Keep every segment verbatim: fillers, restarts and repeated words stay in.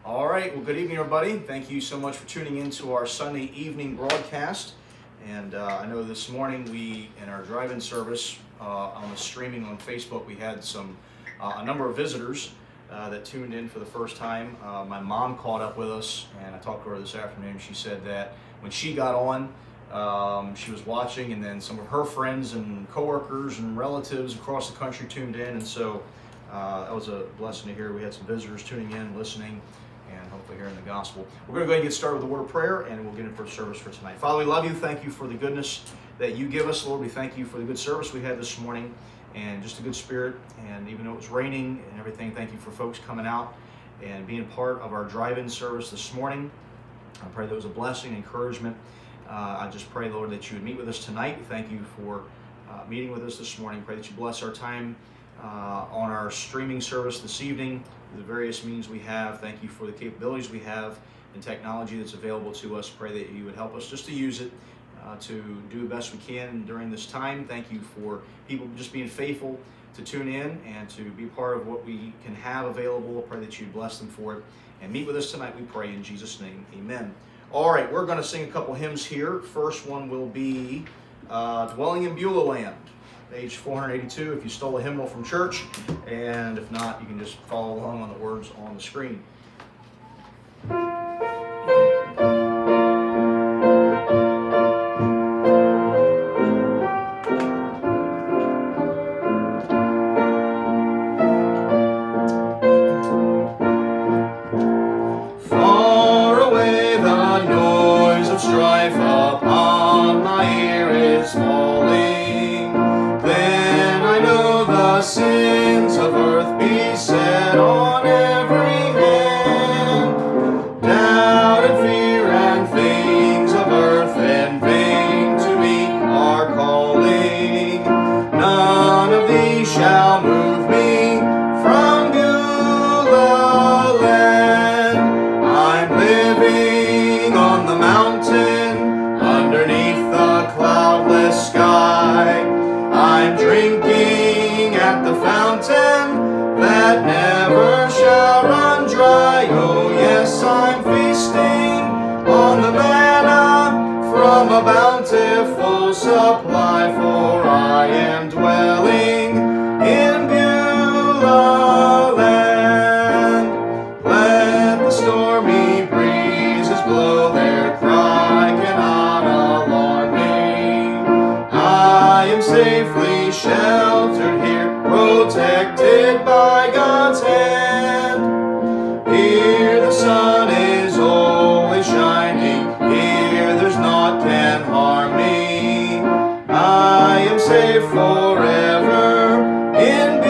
All right, well, good evening, everybody. Thank you so much for tuning in to our Sunday evening broadcast. And uh, I know this morning we, in our drive-in service uh, on the streaming on Facebook, we had some uh, a number of visitors uh, that tuned in for the first time. Uh, my mom caught up with us, and I talked to her this afternoon. She said that when she got on, um, she was watching, and then some of her friends and coworkers and relatives across the country tuned in, and so uh, that was a blessing to hear. We had some visitors tuning in, listening, and hopefully hearing the gospel. We're going to go ahead and get started with the word of prayer, and we'll get in for service for tonight. Father, we love you. Thank you for the goodness that you give us, Lord. We thank you for the good service we had this morning, and just a good spirit. And even though it was raining and everything, thank you for folks coming out and being part of our drive-in service this morning. I pray that was a blessing, encouragement. Uh, I just pray, Lord, that you would meet with us tonight. Thank you for uh, meeting with us this morning. Pray that you bless our time uh, on our streaming service this evening, the various means we have. Thank you for the capabilities we have and technology that's available to us. Pray that you would help us just to use it uh, to do the best we can during this time. Thank you for people just being faithful to tune in and to be part of what we can have available. Pray that you bless them for it. And meet with us tonight, we pray in Jesus' name. Amen. All right, we're going to sing a couple hymns here. First one will be uh, Dwelling in Beulah Land, page four eighty-two, if you stole a hymnal from church. And if not, you can just follow along on the words on the screen. Sins of earth be set on every hand. Doubt and fear and things of earth and vain to me are calling. None of these shall move me from Beulah land. I'm living on the mountain underneath the cloudless sky. I'm drinking at the fountain that never shall run dry. Oh yes, I'm feasting on the manna from a bountiful supply, for I am dwelling in Beulah land. Let the stormy breezes blow, their cry cannot alarm me. I am safely sheltered here, protected by God's hand. Here the sun is always shining, here there's naught can harm me. I am safe forever in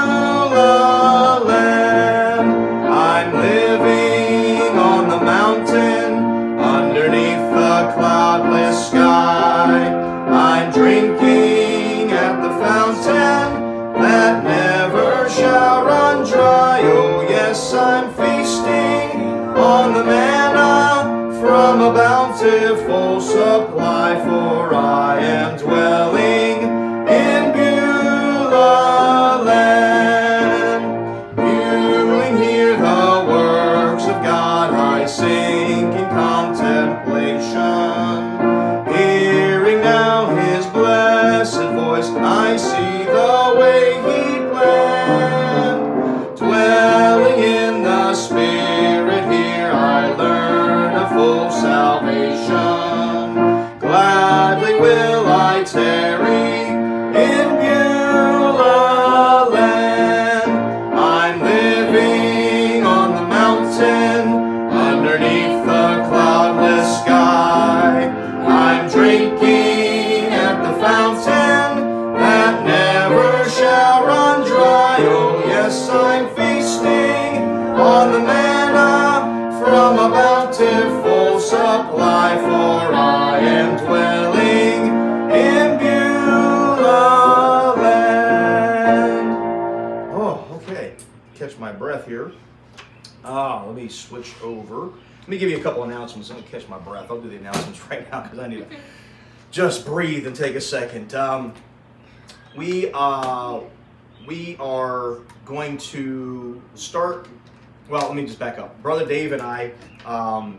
Beulah land. I'm living on the mountain underneath the cloudless sky. I'm drinking at the fountain that never shall run dry. Oh yes, I'm feasting on the manna from a bountiful supply, for I am dwelling in Beulah land. Viewing here the works of God, I sink in contemplation. Hearing now his blessed voice, I see the way he planned. Dwelling in the Spirit here, I learn of full salvation. Gladly will I tarry in Beulah land. I'm living on the mountain underneath the cloudless sky. I'm drinking at the fountain that never shall run dry. Oh yes, I'm feasting on the manna from a bountiful supply, for I am dwelling in Beulah land. Oh, okay. Catch my breath here. Ah, let me switch over. Let me give you a couple announcements. Let me catch my breath. I'll do the announcements right now because I need to just breathe and take a second. Um, we uh, we are going to start well, let me just back up. Brother Dave and I um,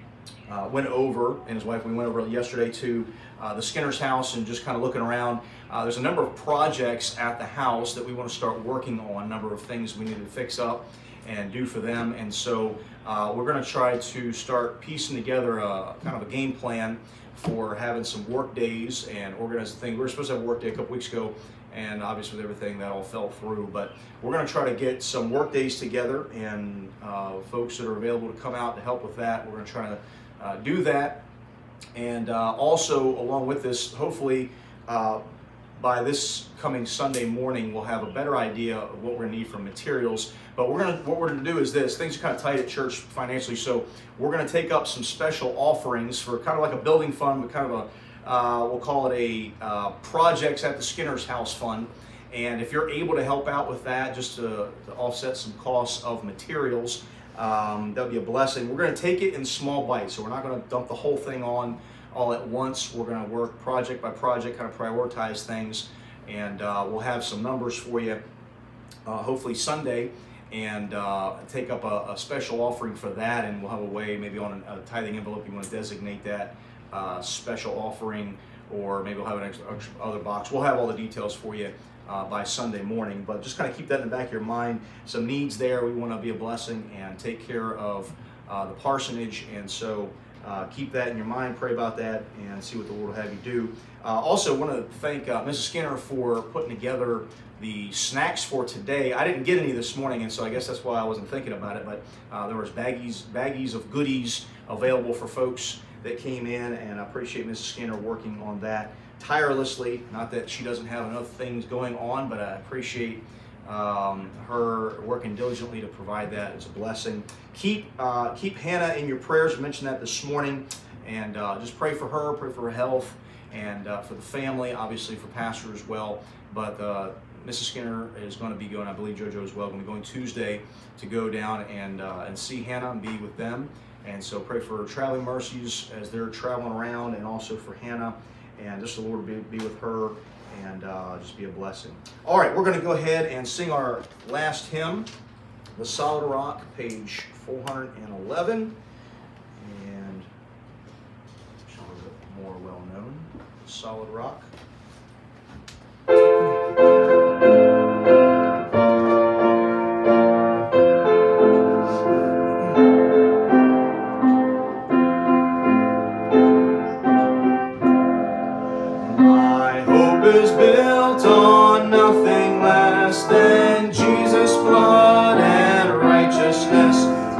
uh, went over, and his wife, we went over yesterday to uh, the Skinner's house and just kind of looking around. Uh, there's a number of projects at the house that we want to start working on, a number of things we need to fix up and do for them. And so uh, we're going to try to start piecing together a kind of a game plan for having some work days and organizing things. We were supposed to have a work day a couple weeks ago, and obviously with everything that all fell through. But we're going to try to get some work days together, and uh, folks that are available to come out to help with that, we're going to try to uh, do that. And uh, also, along with this, hopefully uh, by this coming Sunday morning, we'll have a better idea of what we're going to need for materials. But we're going to, what we're going to do is this. Things are kind of tight at church financially, so we're going to take up some special offerings for kind of like a building fund, but kind of a, uh, we'll call it a uh, Projects at the Skinner's House fund. And if you're able to help out with that, just to, to offset some costs of materials, um, that would be a blessing. We're going to take it in small bites, so we're not going to dump the whole thing on all at once. We're going to work project by project, kind of prioritize things, and uh, we'll have some numbers for you uh, hopefully Sunday, and uh, take up a, a special offering for that, and we'll have a way, maybe on a, a tithing envelope, you want to designate that uh, special offering, or maybe we'll have an extra, extra other box. We'll have all the details for you uh, by Sunday morning, but just kind of keep that in the back of your mind. Some needs there. We want to be a blessing and take care of uh, the parsonage, and so Uh, keep that in your mind, pray about that, and see what the Lord will have you do. Uh, also, want to thank uh, Missus Skinner for putting together the snacks for today. I didn't get any this morning, and so I guess that's why I wasn't thinking about it, but uh, there was baggies, baggies of goodies available for folks that came in, and I appreciate Missus Skinner working on that tirelessly. Not that she doesn't have enough things going on, but I appreciate Um, her working diligently to provide that. It's a blessing. Keep uh, keep Hannah in your prayers. I mentioned that this morning, and uh, just pray for her, pray for her health, and uh, for the family, obviously for Pastor as well. But uh, Missus Skinner is going to be going, I believe JoJo as well, going to be going Tuesday to go down and uh, and see Hannah and be with them. And so pray for traveling mercies as they're traveling around, and also for Hannah, and just the Lord be, be with her, and uh, just be a blessing. All right, we're going to go ahead and sing our last hymn, The Solid Rock, page four hundred eleven, and a little bit more well-known, Solid Rock. Is built on nothing less than Jesus' blood and righteousness.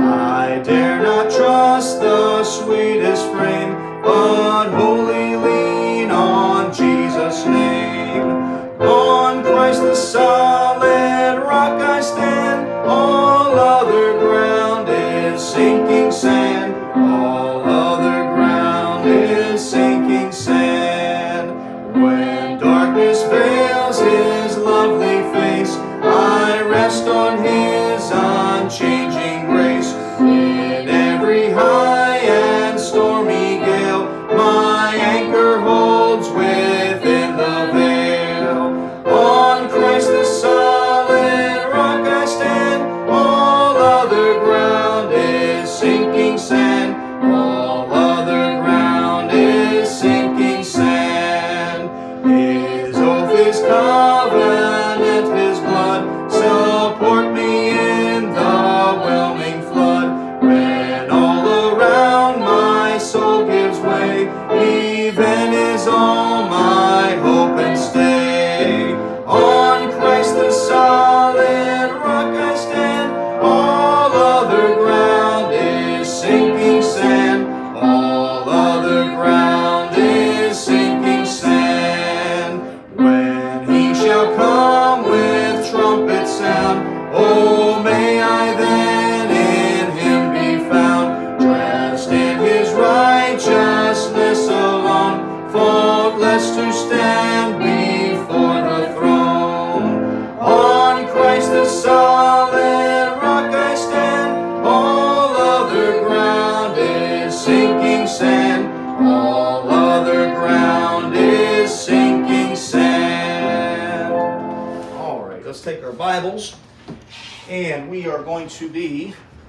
I dare not trust the sweetest frame, but wholly lean on Jesus' name. On Christ the solid rock I stand, all other ground is sinking sand, all other ground is sinking sand. When darkness veils his lovely face, I rest on his unchanging grace. In every high and stormy gale, my anchor holds within the veil. On Christ the solid rock I stand, all other ground is sinking sand, all other ground is sinking sand. His oath, his covenant, his blood support me in the whelming flood. When all around my soul gives way, he then is all my hope and stay. On Christ the solid rock I stand, all other ground is sinking sand, all other ground is sinking sand. When he shall come with trumpet sound, oh, may I then in him be found, dressed in his righteousness alone, faultless to stand before the throne. On Christ the solid rock I stand, all other ground is sinking sand, all other ground is sinking sand. All right, let's take our Bibles, and we are going to be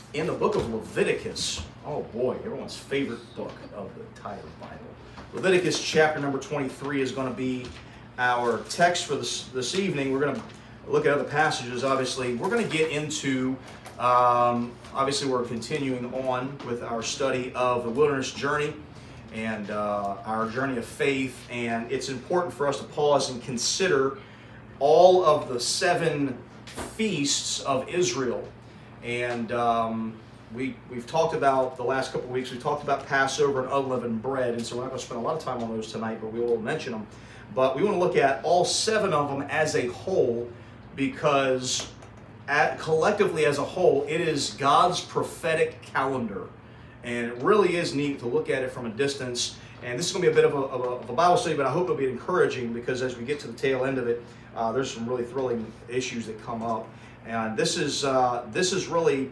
in the book of Leviticus. Oh boy, everyone's favorite book of the entire Bible. Leviticus chapter number twenty-three is going to be our text for this, this evening. We're going to look at other passages, obviously. We're going to get into, um, obviously we're continuing on with our study of the wilderness journey and uh, our journey of faith. And it's important for us to pause and consider all of the seven feasts of Israel. And um, we, we've talked about, the last couple of weeks, we talked about Passover and unleavened bread. And so we're not going to spend a lot of time on those tonight, but we will mention them. But we want to look at all seven of them as a whole, because at, collectively as a whole, it is God's prophetic calendar. And it really is neat to look at it from a distance. And this is going to be a bit of a, of a, of a Bible study, but I hope it'll be encouraging, because as we get to the tail end of it, uh, there's some really thrilling issues that come up. And this is, uh, this is really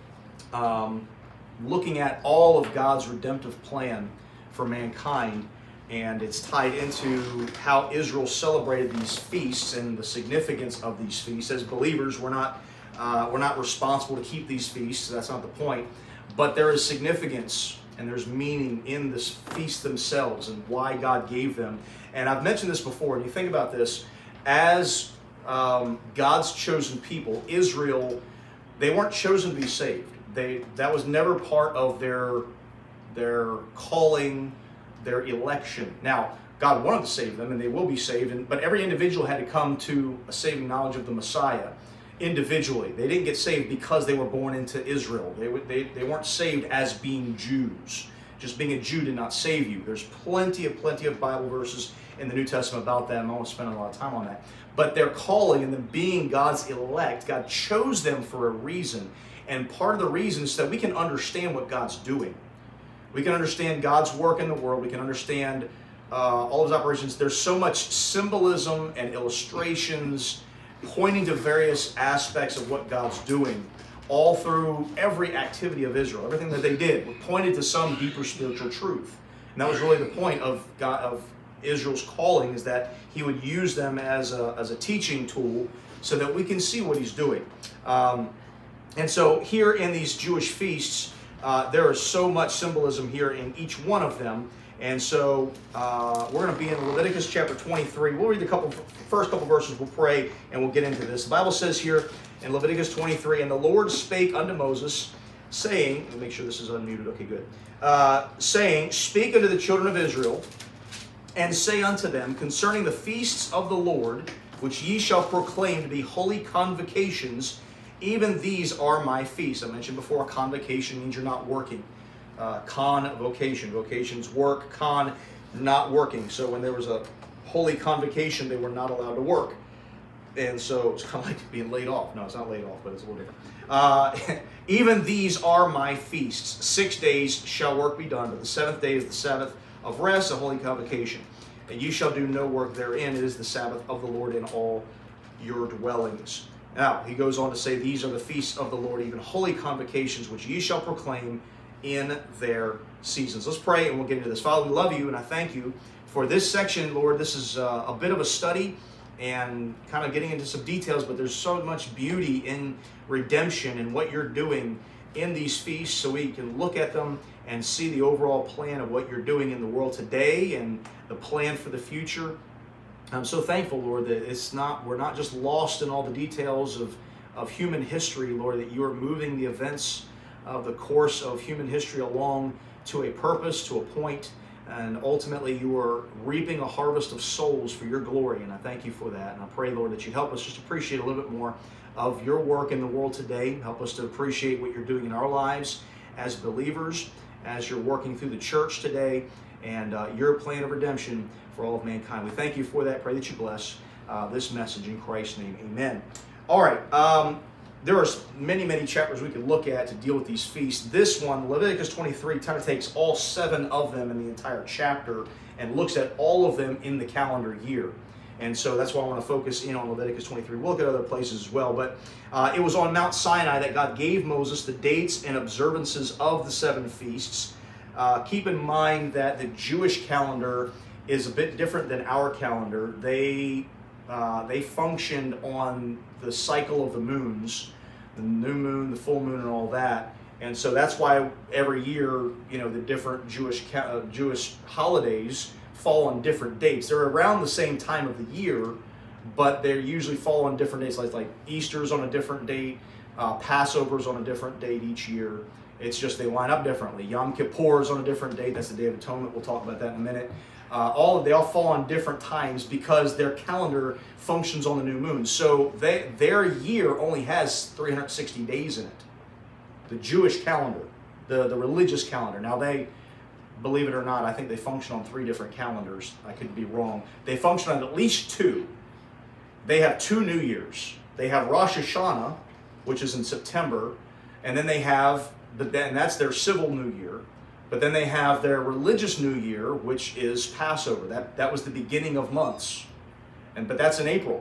um, looking at all of God's redemptive plan for mankind. And it's tied into how Israel celebrated these feasts and the significance of these feasts. As believers, we're not, uh, we're not responsible to keep these feasts. That's not the point. But there is significance and there's meaning in this feast themselves and why God gave them. And I've mentioned this before, and you think about this, as um, God's chosen people, Israel, they weren't chosen to be saved. They, that was never part of their, their calling, their election. Now, God wanted to save them, and they will be saved, and, but every individual had to come to a saving knowledge of the Messiah individually. They didn't get saved because they were born into Israel. They, they, they weren't saved as being Jews. Just being a Jew did not save you. There's plenty of, plenty of Bible verses in the New Testament about that, and I won't spend a lot of time on that. But their calling and them being God's elect, God chose them for a reason, and part of the reason is that we can understand what God's doing. We can understand God's work in the world. We can understand uh, all of his operations. There's so much symbolism and illustrations pointing to various aspects of what God's doing all through every activity of Israel. Everything that they did pointed to some deeper spiritual truth. And that was really the point of God, of Israel's calling, is that he would use them as a, as a teaching tool so that we can see what he's doing. Um, and so here in these Jewish feasts, Uh, there is so much symbolism here in each one of them. And so uh, we're going to be in Leviticus chapter twenty-three. We'll read the couple, first couple verses, we'll pray, and we'll get into this. The Bible says here in Leviticus twenty-three, "And the Lord spake unto Moses, saying," let me make sure this is unmuted, okay, good, uh, saying, "Speak unto the children of Israel, and say unto them concerning the feasts of the Lord, which ye shall proclaim to be holy convocations, even these are my feasts." I mentioned before, convocation means you're not working. Uh, convocation, vocation's work, con, not working. So when there was a holy convocation, they were not allowed to work. And so it's kind of like being laid off. No, it's not laid off, but it's a little different. Uh, "Even these are my feasts. Six days shall work be done, but the seventh day is the Sabbath of rest, a holy convocation. And you shall do no work therein. It is the Sabbath of the Lord in all your dwellings." Now, he goes on to say, "These are the feasts of the Lord, even holy convocations, which ye shall proclaim in their seasons." Let's pray and we'll get into this. Father, we love you and I thank you for this section, Lord. This is uh, a bit of a study and kind of getting into some details, but there's so much beauty in redemption and what you're doing in these feasts, so we can look at them and see the overall plan of what you're doing in the world today and the plan for the future. I'm so thankful, Lord, that it's not, we're not just lost in all the details of, of human history, Lord, that you are moving the events of the course of human history along to a purpose, to a point, and ultimately you are reaping a harvest of souls for your glory, and I thank you for that. And I pray, Lord, that you help us just appreciate a little bit more of your work in the world today. Help us to appreciate what you're doing in our lives as believers, as you're working through the church today, and uh, your plan of redemption for all of mankind. We thank you for that. Pray that you bless uh, this message in Christ's name. Amen. All right. Um, there are many, many chapters we could look at to deal with these feasts. This one, Leviticus twenty-three, kind of takes all seven of them in the entire chapter and looks at all of them in the calendar year. And so that's why I want to focus in on Leviticus twenty-three. We'll look at other places as well. But uh, it was on Mount Sinai that God gave Moses the dates and observances of the seven feasts. Uh, keep in mind that the Jewish calendar is a bit different than our calendar. They, uh, they functioned on the cycle of the moons, the new moon, the full moon, and all that. And so that's why every year, you know, the different Jewish uh, Jewish holidays fall on different dates. They're around the same time of the year, but they usually fall on different dates. Like, like Easter's on a different date, uh, Passover's on a different date each year. It's just they line up differently. Yom Kippur's on a different date. That's the Day of Atonement. We'll talk about that in a minute. Uh, all they all fall on different times because their calendar functions on the new moon. So they, their year only has three hundred sixty days in it. The Jewish calendar, the, the religious calendar. Now they, believe it or not, I think they function on three different calendars. I could be wrong. They function on at least two. They have two New Years. They have Rosh Hashanah, which is in September, and then they have, but then that's their civil New Year. But then they have their religious New Year, which is Passover. That, that was the beginning of months. And, but that's in April.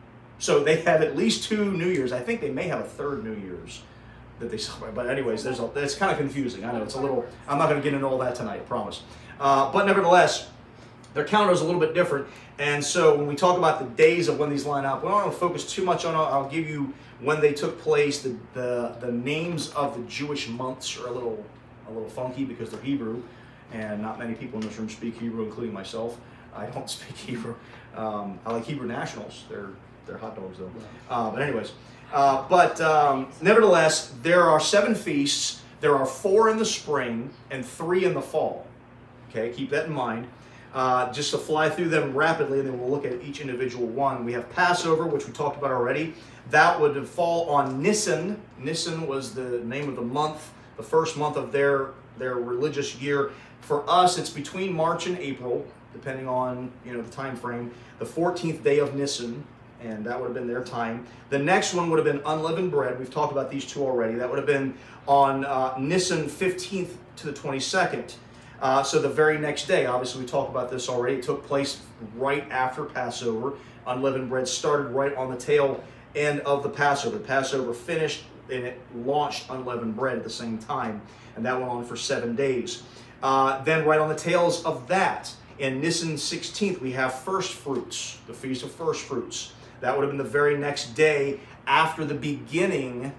So they have at least two New Years. I think they may have a third New Year's that they celebrate. But anyways, there's a, it's kind of confusing. I know it's a little, I'm not going to get into all that tonight, I promise. Uh, but nevertheless, their calendar is a little bit different. And so when we talk about the days of when these line up, we don't want to focus too much on it. I'll give you when they took place. The, the, the names of the Jewish months are a little... a little funky because they're Hebrew, and not many people in this room speak Hebrew, including myself. I don't speak Hebrew. Um, I like Hebrew nationals. They're they're hot dogs though. Uh, but anyways, uh, but um, nevertheless, there are seven feasts. There are four in the spring and three in the fall. Okay, keep that in mind. Uh, just to fly through them rapidly, and then we'll look at each individual one. We have Passover, which we talked about already. That would fall on Nisan. Nisan was the name of the month, the first month of their their religious year. For us, it's between March and April, depending on, you know, the time frame. The fourteenth day of Nisan, and that would have been their time. The next one would have been unleavened bread. We've talked about these two already. That would have been on uh, Nisan fifteenth to the twenty-second. Uh, so the very next day, obviously we talked about this already. It took place right after Passover. Unleavened bread started right on the tail end of the Passover. Passover finished, and it launched unleavened bread at the same time, and that went on for seven days. Uh, then right on the tails of that, in Nisan sixteenth, we have first fruits, the Feast of First Fruits. That would have been the very next day after the beginning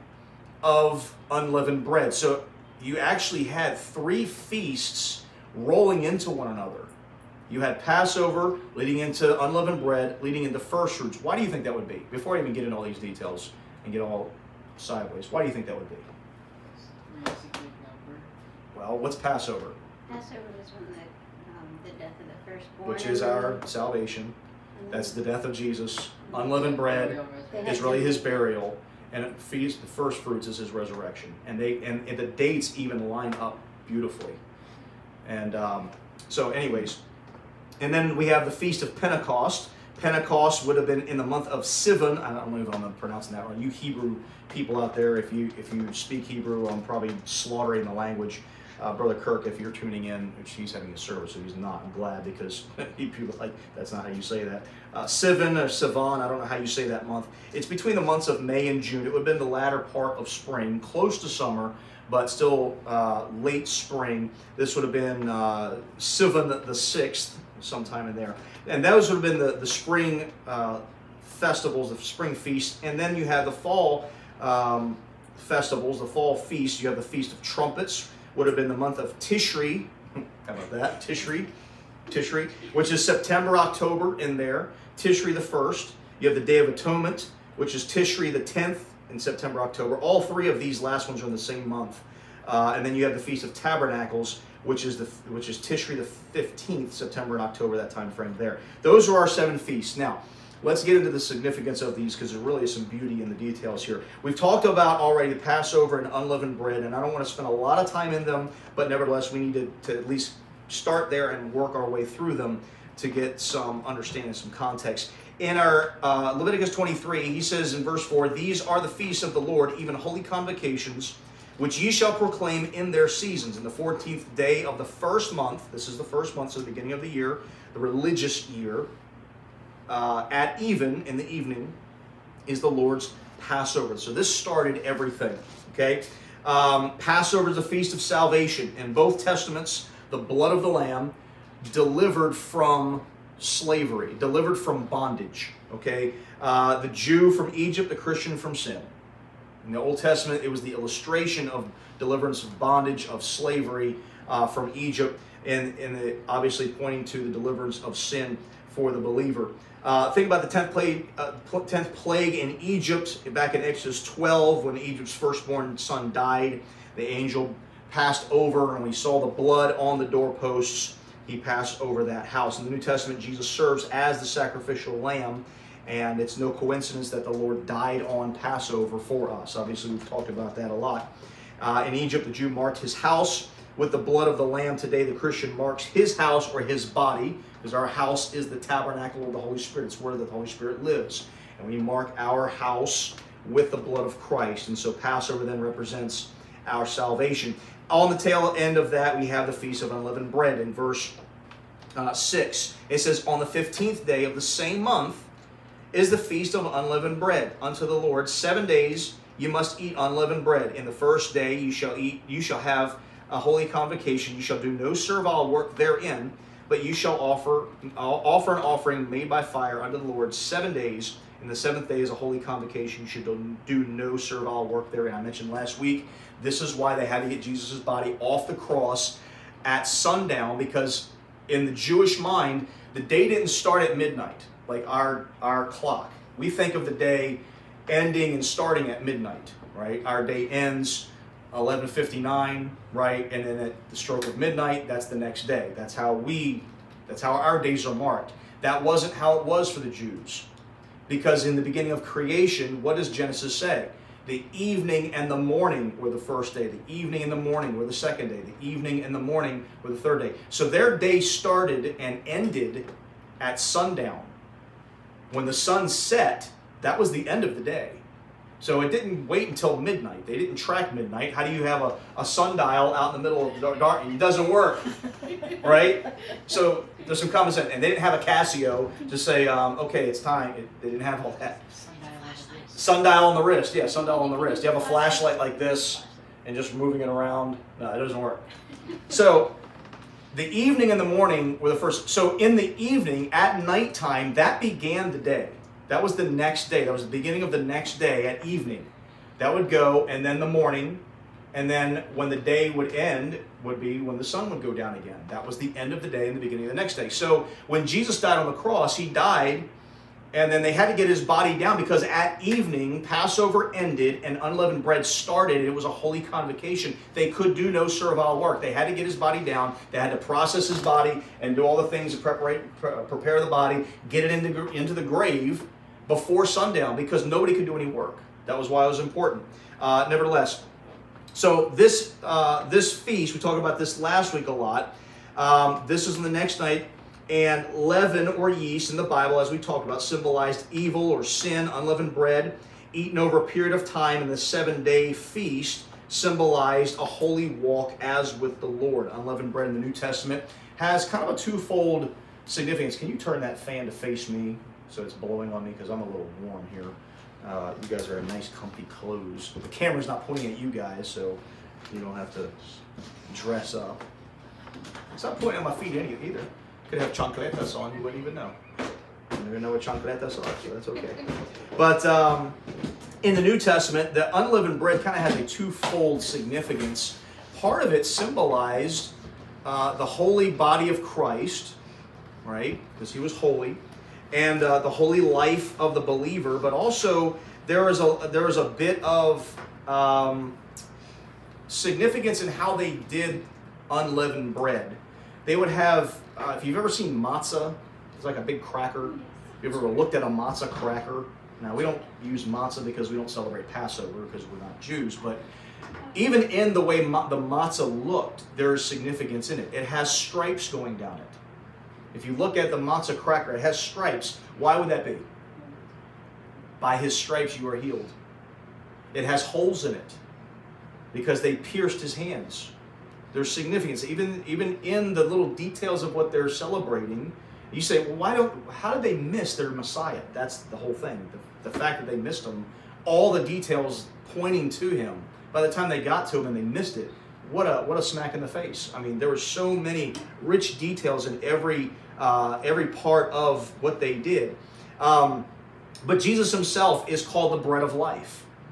of unleavened bread. So you actually had three feasts rolling into one another. You had Passover leading into unleavened bread, leading into first fruits. Why do you think that would be? Before I even get into all these details and get all sideways, why do you think that would be? Well, what's Passover? Passover is when the, um, the death of the firstborn. Which is our salvation. That's the death of Jesus. Unleavened bread is really his burial, and it feeds the first fruits is his resurrection. And they and, and the dates even line up beautifully. And um, so, anyways, and then we have the Feast of Pentecost. Pentecost would have been in the month of Sivan. I don't know if I'm pronouncing that right. You Hebrew people out there, if you if you speak Hebrew, I'm probably slaughtering the language. Uh, Brother Kirk, if you're tuning in, which he's having a service, so he's not. I'm glad, because people like, that's not how you say that. Uh, Sivan or Sivan, I don't know how you say that month. It's between the months of May and June. It would have been the latter part of spring, close to summer, but still uh, late spring. This would have been uh, Sivan the sixth, sometime in there. And those would have been the, the spring uh, festivals, the spring feast. And then you have the fall um, festivals, the fall feast. You have the Feast of Trumpets, would have been the month of Tishri. How about that? Tishri. Tishri, which is September, October in there. Tishri the first. You have the Day of Atonement, which is Tishri the tenth in September, October. All three of these last ones are in the same month. Uh, and then you have the Feast of Tabernacles, which is the which is Tishri the fifteenth, September and October, that time frame there. Those are our seven feasts. Now, let's get into the significance of these, because there really is some beauty in the details here. We've talked about already the Passover and unleavened bread, and I don't want to spend a lot of time in them, but nevertheless, we need to, to at least start there and work our way through them to get some understanding, some context. In our uh, Leviticus twenty-three, he says in verse four, "These are the feasts of the Lord, even holy convocations, which ye shall proclaim in their seasons. In the fourteenth day of the first month," this is the first month, so the beginning of the year, the religious year, Uh, at even, in the evening, is the Lord's Passover. So this started everything, okay? Um, Passover is a feast of salvation. In both testaments, the blood of the Lamb delivered from slavery, delivered from bondage, okay? Uh, the Jew from Egypt, the Christian from sin. In the Old Testament, it was the illustration of deliverance of bondage, of slavery uh, from Egypt, and, and the, obviously pointing to the deliverance of sin for the believer. Uh, think about the tenth plague, uh, tenth plague in Egypt, back in Exodus twelve, when Egypt's firstborn son died. The angel passed over, and we saw the blood on the doorposts. He passed over that house. In the New Testament, Jesus serves as the sacrificial lamb, and it's no coincidence that the Lord died on Passover for us. Obviously, we've talked about that a lot. Uh, in Egypt, the Jew marked his house with the blood of the lamb. Today, the Christian marks his house or his body, because our house is the tabernacle of the Holy Spirit. It's where the Holy Spirit lives. And we mark our house with the blood of Christ. And so Passover then represents our salvation. On the tail end of that, we have the Feast of Unleavened Bread in verse uh, six. It says, on the fifteenth day of the same month is the Feast of Unleavened Bread unto the Lord. Seven days you must eat unleavened bread. In the first day you shall eat, you shall have a holy convocation. You shall do no servile work therein, but you shall offer uh, offer an offering made by fire unto the Lord seven days. And the seventh day is a holy convocation. You should do no servile work therein. I mentioned last week, this is why they had to get Jesus' body off the cross at sundown, because in the Jewish mind, the day didn't start at midnight, like our, our clock. We think of the day ending and starting at midnight, right? Our day ends eleven fifty-nine, right? And then at the stroke of midnight, that's the next day. That's how we, that's how our days are marked. That wasn't how it was for the Jews. Because in the beginning of creation, what does Genesis say? The evening and the morning were the first day. The evening and the morning were the second day. The evening and the morning were the third day. So their day started and ended at sundown. When the sun set, that was the end of the day. So it didn't wait until midnight. They didn't track midnight. How do you have a, a sundial out in the middle of the dark? It doesn't work, right? So there's some common sense. And they didn't have a Casio to say, um, okay, it's time. It, they didn't have all that. Sundial on the wrist. Yeah, sundial on the wrist. You have a flashlight like this and just moving it around. No, it doesn't work. So the evening and the morning were the first. So in the evening, at nighttime, that began the day. That was the next day. That was the beginning of the next day at evening. That would go, and then the morning, and then when the day would end would be when the sun would go down again. That was the end of the day and the beginning of the next day. So when Jesus died on the cross, he died, and then they had to get his body down, because at evening, Passover ended and unleavened bread started. It was a holy convocation. They could do no servile work. They had to get his body down. They had to process his body and do all the things to prepare, prepare the body, get it into, into the grave before sundown, because nobody could do any work. That was why it was important. Uh, nevertheless, so this, uh, this feast, we talked about this last week a lot. Um, this is on the next night. And leaven or yeast in the Bible, as we talked about, symbolized evil or sin. Unleavened bread, eaten over a period of time in the seven-day feast, symbolized a holy walk as with the Lord. Unleavened bread in the New Testament has kind of a twofold significance. Can you turn that fan to face me so it's blowing on me, because I'm a little warm here. Uh, you guys are in nice, comfy clothes. The camera's not pointing at you guys, so you don't have to dress up. It's not pointing at my feet any either. Could have chancletas on, you wouldn't even know. You don't even know what chancletas are, so that's okay. But um, in the New Testament, the unleavened bread kind of has a twofold significance. Part of it symbolized uh, the holy body of Christ, right? Because he was holy, and uh, the holy life of the believer. But also there is a there is a bit of um, significance in how they did unleavened bread. They would have, uh, if you've ever seen matzah, it's like a big cracker. If you've ever looked at a matzah cracker, now we don't use matzah because we don't celebrate Passover because we're not Jews, but even in the way ma the matzah looked, there's significance in it. It has stripes going down it. If you look at the matzah cracker, it has stripes. Why would that be? By his stripes you are healed. It has holes in it because they pierced his hands. There's significance, even, even in the little details of what they're celebrating. You say, well, why don't, how did they miss their Messiah? That's the whole thing. The, the fact that they missed him, all the details pointing to him. By the time they got to him and they missed it, what a, what a smack in the face. I mean, there were so many rich details in every, uh, every part of what they did. Um, but Jesus himself is called the bread of life.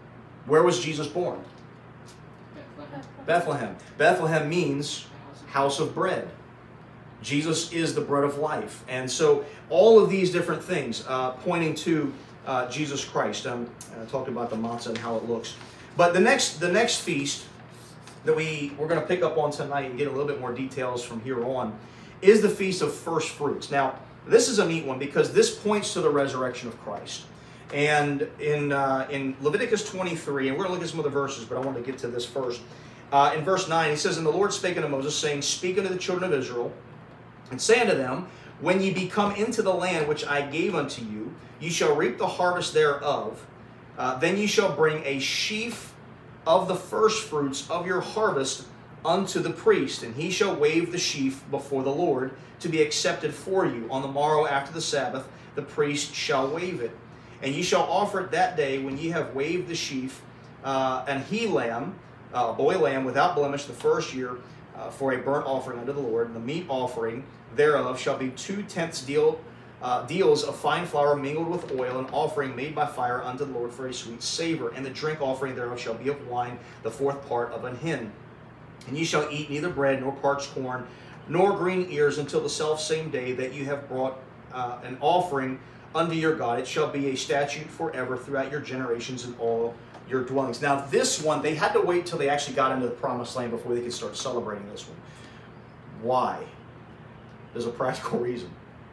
Where was Jesus born? Bethlehem. Bethlehem means house of bread. Jesus is the bread of life. And so all of these different things uh, pointing to uh, Jesus Christ. Um, I talked about the matzah and how it looks. But the next, the next feast that we, we're going to pick up on tonight and get a little bit more details from here on is the Feast of First Fruits. Now, this is a neat one because this points to the resurrection of Christ. And in, uh, in Leviticus twenty-three, and we're going to look at some of the verses, but I want to get to this first. Uh, in verse nine, he says, "And the Lord spake unto Moses, saying, Speak unto the children of Israel, and say unto them, When ye be come into the land which I gave unto you, ye shall reap the harvest thereof. Uh, then ye shall bring a sheaf of the firstfruits of your harvest unto the priest, and he shall wave the sheaf before the Lord, to be accepted for you. On the morrow after the Sabbath, the priest shall wave it. And ye shall offer it that day when ye have waved the sheaf, uh, an he lamb, a uh, boy lamb without blemish, the first year, uh, for a burnt offering unto the Lord. And the meat offering thereof shall be two tenths deal, uh, deals of fine flour mingled with oil, an offering made by fire unto the Lord for a sweet savor. And the drink offering thereof shall be of wine, the fourth part of an hin. And ye shall eat neither bread, nor parched corn, nor green ears, until the selfsame day that you have brought uh, an offering unto your God. It shall be a statute forever throughout your generations in all your dwellings." Now this one, they had to wait till they actually got into the promised land before they could start celebrating this one. Why? There's a practical reason.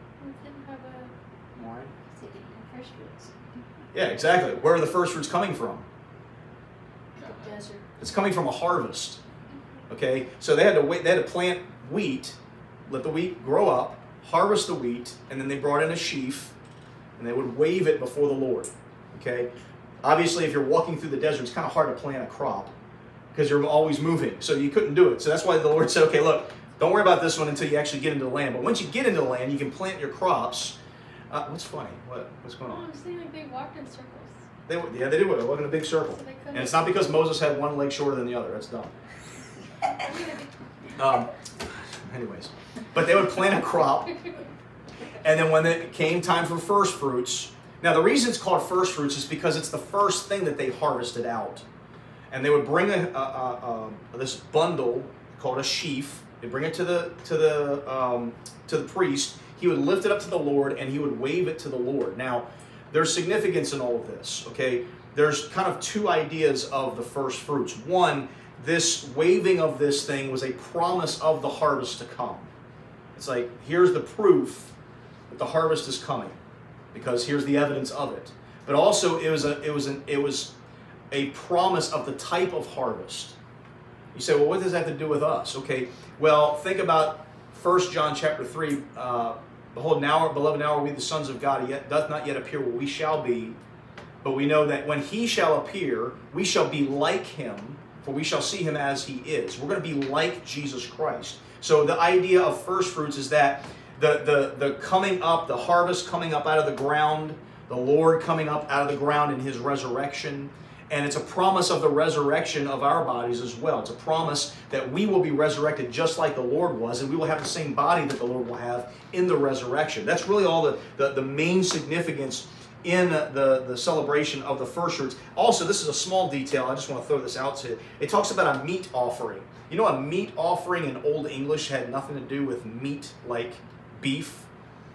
Why? So they have first fruits. Yeah, exactly. Where are the first fruits coming from? The desert. It's coming from a harvest. Okay, so they had to wait. They had to plant wheat, let the wheat grow up, harvest the wheat, and then they brought in a sheaf, and they would wave it before the Lord. Okay, obviously, if you're walking through the desert, it's kind of hard to plant a crop because you're always moving, so you couldn't do it. So that's why the Lord said, "Okay, look, don't worry about this one until you actually get into the land. But once you get into the land, you can plant your crops." Uh, what's funny? What what's going Oh, on? I'm saying like they walked in circles. They yeah, they did. They walked in a big circle, So they couldn't- and it's not because Moses had one leg shorter than the other. That's dumb. Um, anyways, but they would plant a crop, and then when it came time for first fruits, now the reason it's called first fruits is because it's the first thing that they harvested out, and they would bring a, a, a, a this bundle called a sheaf. They bring it to the to the um, to the priest. He would lift it up to the Lord, and he would wave it to the Lord. Now, there's significance in all of this. Okay, there's kind of two ideas of the first fruits. One, this waving of this thing was a promise of the harvest to come. It's like, here's the proof that the harvest is coming, because here's the evidence of it. But also, it was a it was an it was a promise of the type of harvest. You say, well, what does that have to do with us? Okay, well, think about First John chapter three. Uh, Behold, now, beloved, now are we the sons of God. He yet doth not yet appear what we shall be, but we know that when he shall appear, we shall be like him, for we shall see him as he is. We're going to be like Jesus Christ. So the idea of first fruits is that the, the, the coming up, the harvest coming up out of the ground, the Lord coming up out of the ground in his resurrection. And it's a promise of the resurrection of our bodies as well. It's a promise that we will be resurrected just like the Lord was, and we will have the same body that the Lord will have in the resurrection. That's really all the, the, the main significance in the, the celebration of the first fruits. Also, this is a small detail. I just want to throw this out to you. It talks about a meat offering. You know, a meat offering in Old English had nothing to do with meat like beef.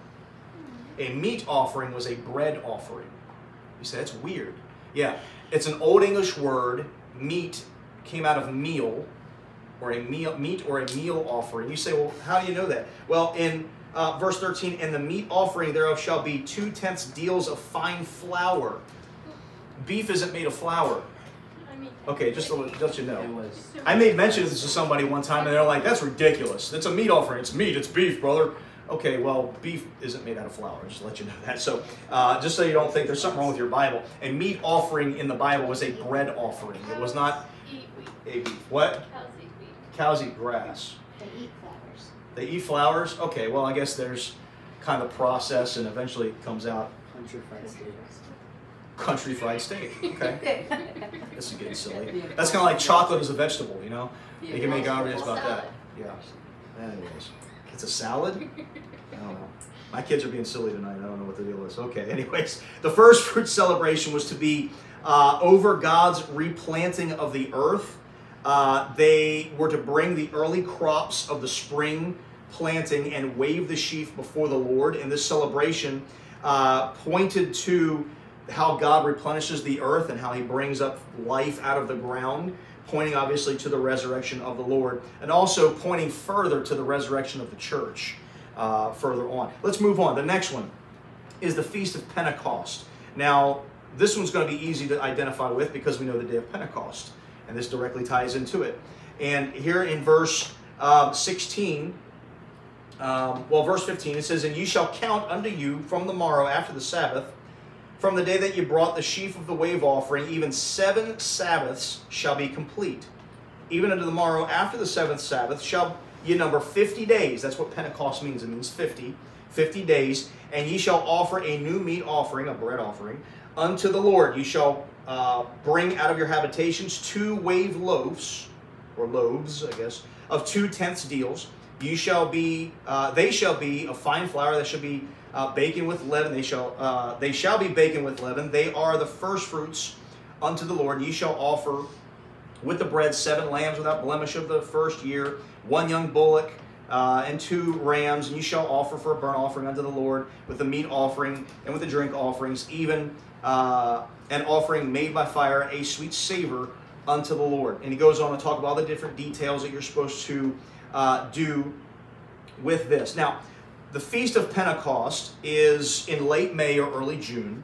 A meat offering was a bread offering. You say, that's weird. Yeah, it's an Old English word. Meat came out of meal, or a meal, meat or a meal offering. You say, well, how do you know that? Well, in uh, verse thirteen, and the meat offering thereof shall be two tenths deals of fine flour. Beef isn't made of flour. I mean, Okay, just to let just so you know. It was. I made mention of this to somebody one time, and they're like, that's ridiculous. It's a meat offering. It's meat. It's beef, brother. Okay, well, beef isn't made out of flour, just to let you know that. So, uh, just so you don't think there's something wrong with your Bible, a meat offering in the Bible was a bread offering. It was not eat wheat. a beef. What? Cows eat wheat. Cows eat grass. They eat flowers. They eat flowers? Okay, well, I guess there's kind of process, and eventually it comes out Country fried steak. country fried steak. Okay, this is getting silly. That's kind of like chocolate as a vegetable, you know? You can make arguments about that. Yeah. Anyways, it's a salad? I don't know. My kids are being silly tonight. I don't know what the deal is. Okay, anyways. The first fruit celebration was to be uh, over God's replanting of the earth. Uh, they were to bring the early crops of the spring planting and wave the sheaf before the Lord. And this celebration uh, pointed to how God replenishes the earth and how he brings up life out of the ground, pointing obviously to the resurrection of the Lord, and also pointing further to the resurrection of the church uh, further on. Let's move on. The next one is the Feast of Pentecost. Now, this one's going to be easy to identify with because we know the day of Pentecost, and this directly ties into it. And here in verse uh, sixteen, um, well, verse fifteen, it says, "And you shall count unto you from the morrow after the Sabbath, from the day that you brought the sheaf of the wave offering, even seven Sabbaths shall be complete. Even unto the morrow after the seventh Sabbath shall ye number fifty days." That's what Pentecost means. It means fifty. Fifty days. "And ye shall offer a new meat offering," a bread offering, "unto the Lord. You shall uh, bring out of your habitations two wave loaves," or loaves, I guess, "of two tenths deals. You shall be, uh, they shall be of fine flour, that shall be uh, baken with leaven. They shall, uh, they shall be baken with leaven. They are the first fruits unto the Lord. Ye shall offer with the bread seven lambs without blemish of the first year, one young bullock, uh, and two rams. And you shall offer for a burnt offering unto the Lord with the meat offering and with the drink offerings, even uh, an offering made by fire, a sweet savor unto the Lord." And he goes on to talk about all the different details that you're supposed to uh, do with this. Now, the Feast of Pentecost is in late May or early June.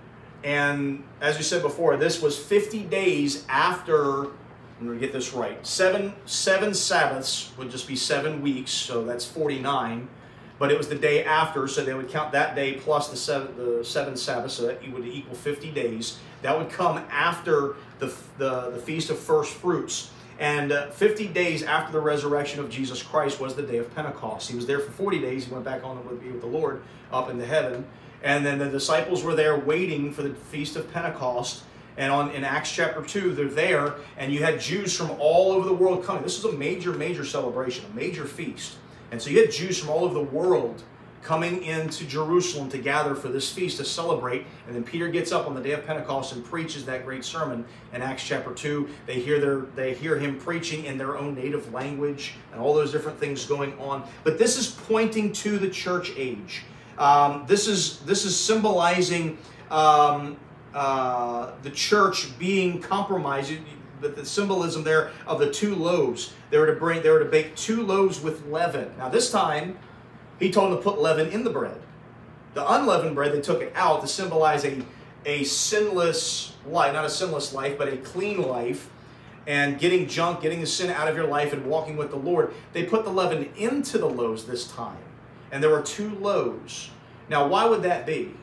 And as we said before, this was fifty days after, I'm going to get this right, seven, seven Sabbaths would just be seven weeks, so that's forty-nine. But it was the day after, so they would count that day plus the seven, the seven Sabbaths, so that it would equal fifty days. That would come after the, the, the Feast of First Fruits. And uh, fifty days after the resurrection of Jesus Christ was the day of Pentecost. He was there for forty days. He went back on to be with the Lord up into heaven. And then the disciples were there waiting for the Feast of Pentecost. And on in Acts chapter two, they're there, and you had Jews from all over the world coming. This is a major, major celebration, a major feast. And so you had Jews from all over the world coming into Jerusalem to gather for this feast to celebrate. And then Peter gets up on the day of Pentecost and preaches that great sermon in Acts chapter two. They hear their they hear him preaching in their own native language and all those different things going on. But this is pointing to the church age. Um, this is this is symbolizing um, uh, the church being compromised. The, the symbolism there of the two loaves. They were to bring they were to bake two loaves with leaven. Now this time, he told them to put leaven in the bread. The unleavened bread, they took it out to symbolize a, a sinless life, not a sinless life, but a clean life, and getting junk, getting the sin out of your life and walking with the Lord. They put the leaven into the loaves this time, and there were two loaves. Now, why would that be?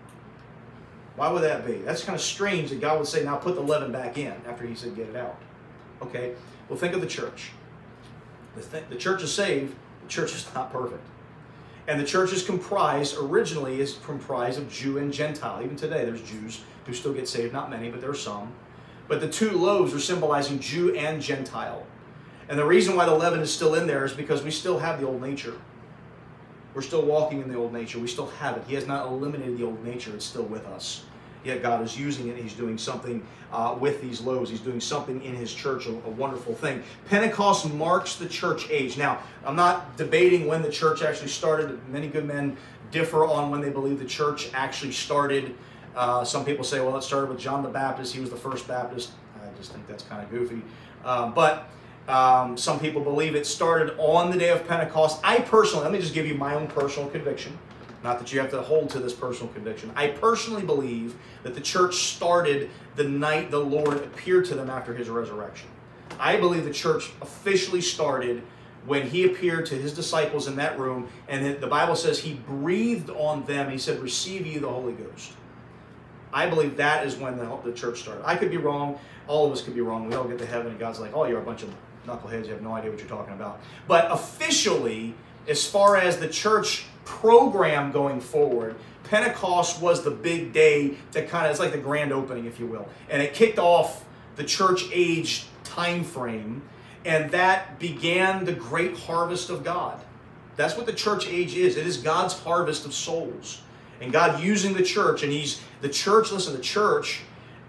Why would that be? That's kind of strange that God would say, now put the leaven back in, after he said get it out. Okay, well, think of the church. The, th the church is saved, the church is not perfect. And the church is comprised, originally is comprised of Jew and Gentile. Even today there's Jews who still get saved, not many, but there are some. But the two loaves are symbolizing Jew and Gentile. And the reason why the leaven is still in there is because we still have the old nature. We're still walking in the old nature. We still have it. He has not eliminated the old nature. It's still with us. Yet God is using it. He's doing something uh, with these loaves. He's doing something in his church, a, a wonderful thing. Pentecost marks the church age. Now, I'm not debating when the church actually started. Many good men differ on when they believe the church actually started. Uh, some people say, well, it started with John the Baptist. He was the first Baptist. I just think that's kind of goofy. Uh, but um, some people believe it started on the day of Pentecost. I personally, let me just give you my own personal conviction. Not that you have to hold to this personal conviction. I personally believe that the church started the night the Lord appeared to them after his resurrection. I believe the church officially started when he appeared to his disciples in that room, and the Bible says he breathed on them. He said, receive ye the Holy Ghost. I believe that is when the, the church started. I could be wrong. All of us could be wrong. We all get to heaven and God's like, oh, you're a bunch of knuckleheads. You have no idea what you're talking about. But officially, as far as the church program going forward, Pentecost was the big day to kind of, it's like the grand opening, if you will. And it kicked off the church age time frame, and that began the great harvest of God. That's what the church age is. It is God's harvest of souls. And God using the church, and he's, the church, listen, the church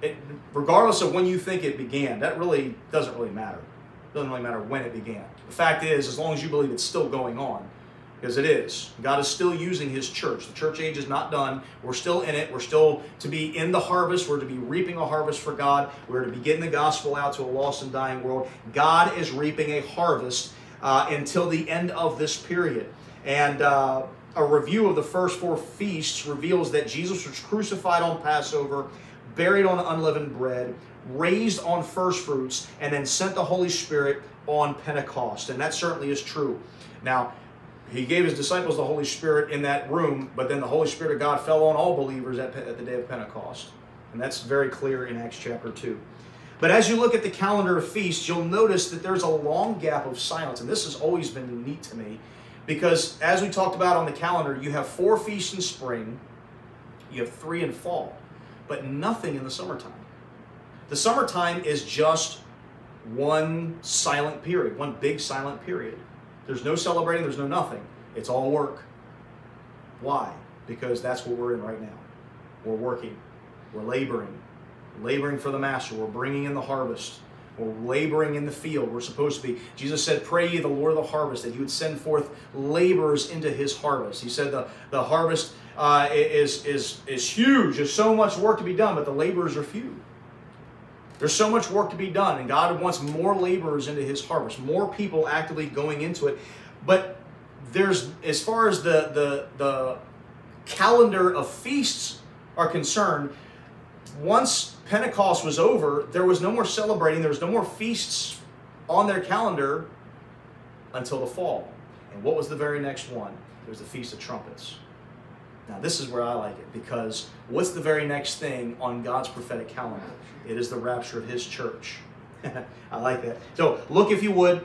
it, regardless of when you think it began, that really doesn't really matter. It doesn't really matter when it began. The fact is, as long as you believe it's still going on, because it is. God is still using His church. The church age is not done. We're still in it. We're still to be in the harvest. We're to be reaping a harvest for God. We're to be getting the gospel out to a lost and dying world. God is reaping a harvest uh, until the end of this period. And uh, a review of the first four feasts reveals that Jesus was crucified on Passover, buried on unleavened bread, raised on first fruits, and then sent the Holy Spirit on Pentecost. And that certainly is true. Now, He gave His disciples the Holy Spirit in that room, but then the Holy Spirit of God fell on all believers at, at the day of Pentecost. And that's very clear in Acts chapter two. But as you look at the calendar of feasts, you'll notice that there's a long gap of silence. And this has always been neat to me, because as we talked about on the calendar, you have four feasts in spring, you have three in fall, but nothing in the summertime. The summertime is just one silent period, one big silent period. There's no celebrating, there's no nothing. It's all work. Why? Because that's what we're in right now. We're working. We're laboring. Laboring for the master. We're bringing in the harvest. We're laboring in the field. We're supposed to be. Jesus said, pray ye the Lord of the harvest, that He would send forth laborers into His harvest. He said the, the harvest uh, is, is, is huge. There's so much work to be done, but the laborers are few. There's so much work to be done, and God wants more laborers into His harvest, more people actively going into it. But there's, as far as the, the, the calendar of feasts are concerned, once Pentecost was over, there was no more celebrating, there was no more feasts on their calendar until the fall. And what was the very next one? It was the Feast of Trumpets. Now this is where I like it, because what's the very next thing on God's prophetic calendar? It is the rapture of His church. I like that. So look, if you would,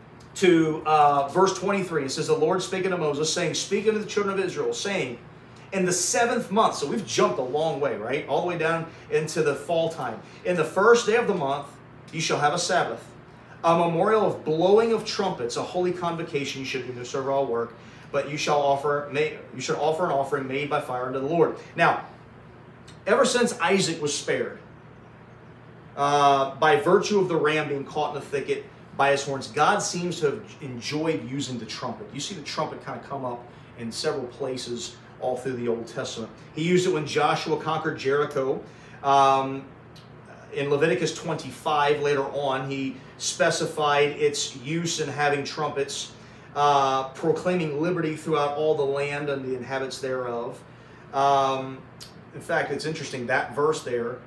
to uh, verse twenty-three. It says, the Lord spake unto Moses, saying, speak unto the children of Israel, saying, in the seventh month, so we've jumped a long way, right? All the way down into the fall time. In the first day of the month, you shall have a Sabbath, a memorial of blowing of trumpets, a holy convocation. You should do no servile work, but you shall offer, you should offer an offering made by fire unto the Lord. Now, ever since Isaac was spared, uh, by virtue of the ram being caught in the thicket by his horns, God seems to have enjoyed using the trumpet. You see the trumpet kind of come up in several places all through the Old Testament. He used it when Joshua conquered Jericho. Um, in Leviticus twenty-five, later on, he specified its use in having trumpets, uh, proclaiming liberty throughout all the land and the inhabitants thereof. Um, in fact, it's interesting, that verse there,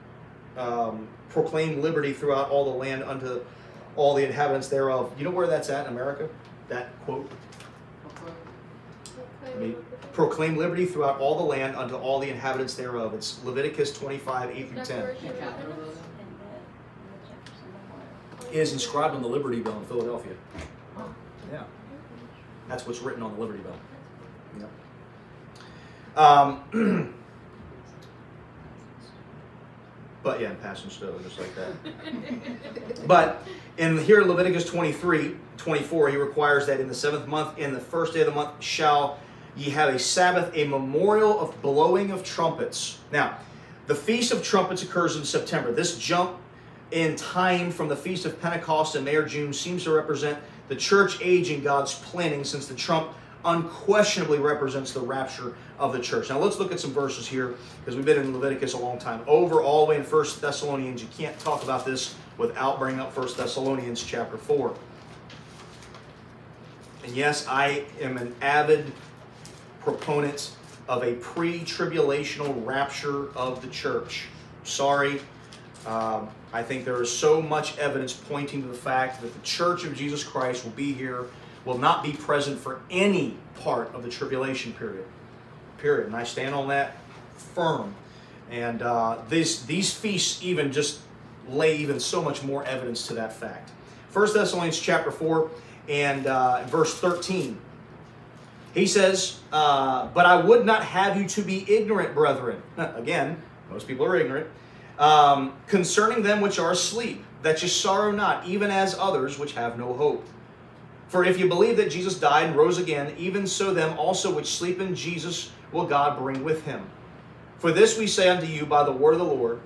um, proclaim liberty throughout all the land unto all the inhabitants thereof. You know where that's at in America? That quote? I mean, proclaim liberty throughout all the land unto all the inhabitants thereof. It's Leviticus twenty-five, eight through ten. It is inscribed on the Liberty Bell in Philadelphia. Yeah. That's what's written on the Liberty Bell. Yep. Um, but yeah, Passion Stove, just like that. But in here in Leviticus twenty-three, twenty-four, he requires that in the seventh month, in the first day of the month, shall ye have a Sabbath, a memorial of blowing of trumpets. Now, the Feast of Trumpets occurs in September. This jump in time from the Feast of Pentecost in May or June seems to represent the church age in God's planning, since the trump unquestionably represents the rapture of the church. Now let's look at some verses here, because we've been in Leviticus a long time. Over all the way in First Thessalonians, you can't talk about this without bringing up First Thessalonians chapter four. And yes, I am an avid proponent of a pre-tribulational rapture of the church. Sorry. Um, I think there is so much evidence pointing to the fact that the church of Jesus Christ will be here, will not be present for any part of the tribulation period. Period. And I stand on that firm. And uh, these, these feasts even just lay even so much more evidence to that fact. First Thessalonians chapter four and uh, verse thirteen. He says, uh, but I would not have you to be ignorant, brethren. Again, most people are ignorant. Um, concerning them which are asleep, that ye sorrow not, even as others which have no hope. For if you believe that Jesus died and rose again, even so them also which sleep in Jesus will God bring with him. For this we say unto you by the word of the Lord,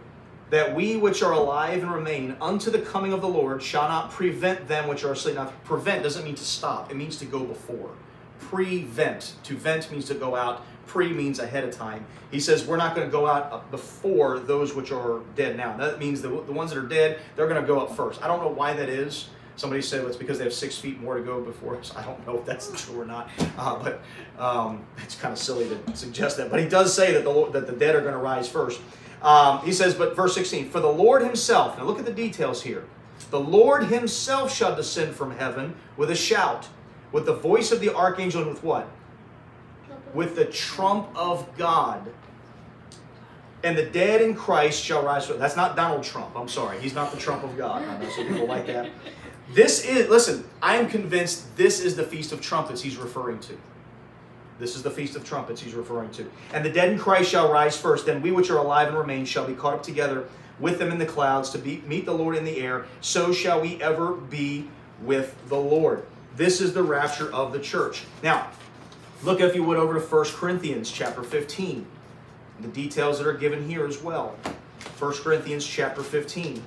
that we which are alive and remain unto the coming of the Lord shall not prevent them which are asleep. Now, prevent doesn't mean to stop. It means to go before. Prevent. To vent means to go out. Pre means ahead of time. He says we're not going to go out before those which are dead now. That means the, the ones that are dead, they're going to go up first. I don't know why that is. Somebody said well, it's because they have six feet more to go before us. I don't know if that's true or not, uh, but um, it's kind of silly to suggest that. But he does say that the, that the dead are going to rise first. Um, he says, but verse sixteen, for the Lord himself, now look at the details here. The Lord himself shall descend from heaven with a shout, with the voice of the archangel, and with what? With the trump of God. And the dead in Christ shall rise. That's not Donald Trump. I'm sorry. He's not the Trump of God. I know some people like that. This is, listen, I am convinced this is the Feast of Trumpets he's referring to. This is the Feast of Trumpets he's referring to. And the dead in Christ shall rise first. Then we which are alive and remain shall be caught up together with them in the clouds to be, meet the Lord in the air. So shall we ever be with the Lord. This is the rapture of the church. Now, look, if you would, over to First Corinthians chapter fifteen. The details that are given here as well. First Corinthians chapter fifteen.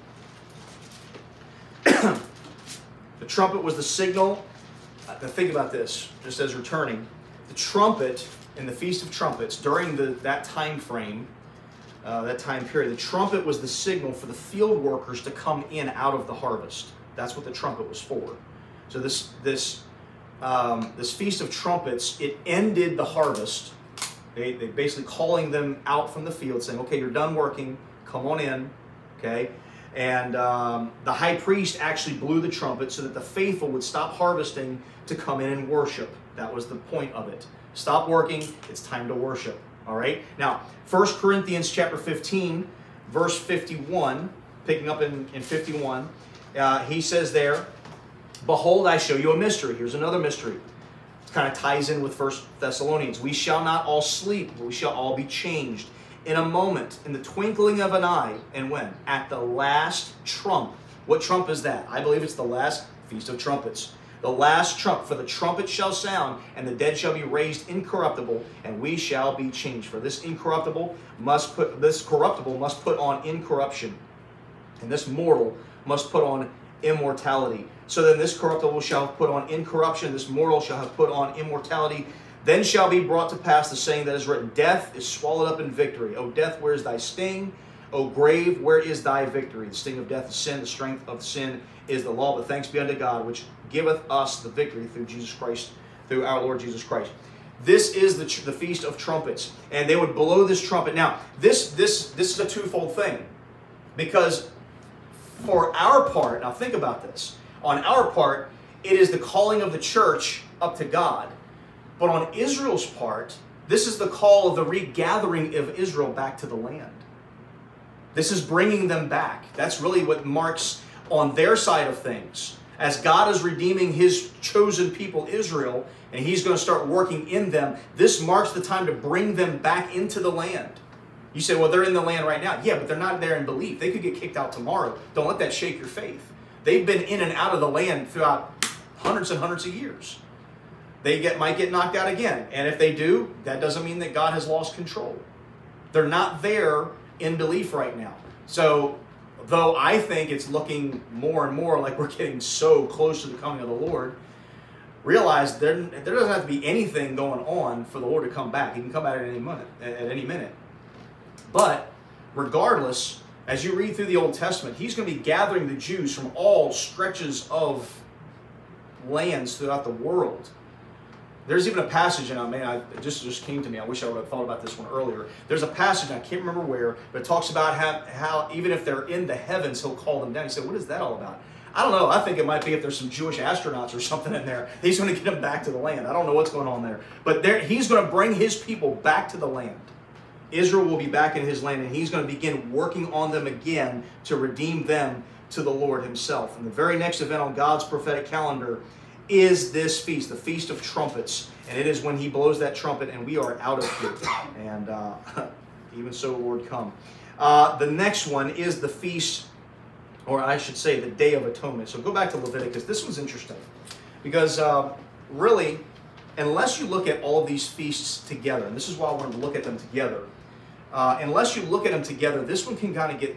The trumpet was the signal. Uh, think about this, just as returning. The trumpet in the Feast of Trumpets, during the, that time frame, uh, that time period, the trumpet was the signal for the field workers to come in out of the harvest. That's what the trumpet was for. So this, this, um, this Feast of Trumpets, it ended the harvest. They, they basically calling them out from the field, saying, okay, you're done working, come on in, okay? And um, the high priest actually blew the trumpet so that the faithful would stop harvesting to come in and worship. That was the point of it. Stop working, it's time to worship, all right? Now, First Corinthians chapter fifteen, verse fifty-one, picking up in, in fifty-one, uh, he says there, behold, I show you a mystery. Here's another mystery. Kind of ties in with First Thessalonians. We shall not all sleep, but we shall all be changed in a moment, in the twinkling of an eye. And when? At the last trump. What trump is that? I believe it's the last Feast of Trumpets. The last trump, for the trumpet shall sound, and the dead shall be raised incorruptible, and we shall be changed. For this incorruptible must put this corruptible must put on incorruption, and this mortal must put on immortality. So then this corruptible shall have put on incorruption, this mortal shall have put on immortality. Then shall be brought to pass the saying that is written, death is swallowed up in victory. O death, where is thy sting? O grave, where is thy victory? The sting of death is sin, the strength of sin is the law. But thanks be unto God, which giveth us the victory through Jesus Christ, through our Lord Jesus Christ. This is the, the Feast of Trumpets. And they would blow this trumpet. Now, this, this, this is a twofold thing. Because for our part, now think about this. On our part, it is the calling of the church up to God. But on Israel's part, this is the call of the regathering of Israel back to the land. This is bringing them back. That's really what marks on their side of things. As God is redeeming his chosen people, Israel, and he's going to start working in them, this marks the time to bring them back into the land. You say, well, they're in the land right now. Yeah, but they're not there in belief. They could get kicked out tomorrow. Don't let that shake your faith. They've been in and out of the land throughout hundreds and hundreds of years. They get, might get knocked out again. And if they do, that doesn't mean that God has lost control. They're not there in belief right now. So, though I think it's looking more and more like we're getting so close to the coming of the Lord, realize there, there doesn't have to be anything going on for the Lord to come back. He can come back at any minute. At any minute. But regardless, as you read through the Old Testament, he's going to be gathering the Jews from all stretches of lands throughout the world. There's even a passage, and I mean, I, it just, just came to me. I wish I would have thought about this one earlier. There's a passage, I can't remember where, but it talks about how, how even if they're in the heavens, he'll call them down. You say, what is that all about? I don't know. I think it might be if there's some Jewish astronauts or something in there. He's going to get them back to the land. I don't know what's going on there. But there, he's going to bring his people back to the land. Israel will be back in his land, and he's going to begin working on them again to redeem them to the Lord himself. And the very next event on God's prophetic calendar is this feast, the Feast of Trumpets. And it is when he blows that trumpet and we are out of here. And uh, even so, Lord, come. Uh, the next one is the feast, or I should say the Day of Atonement. So go back to Leviticus. This one's interesting because uh, really, unless you look at all of these feasts together, and this is why I wanted to look at them together, uh, unless you look at them together, this one can kind of get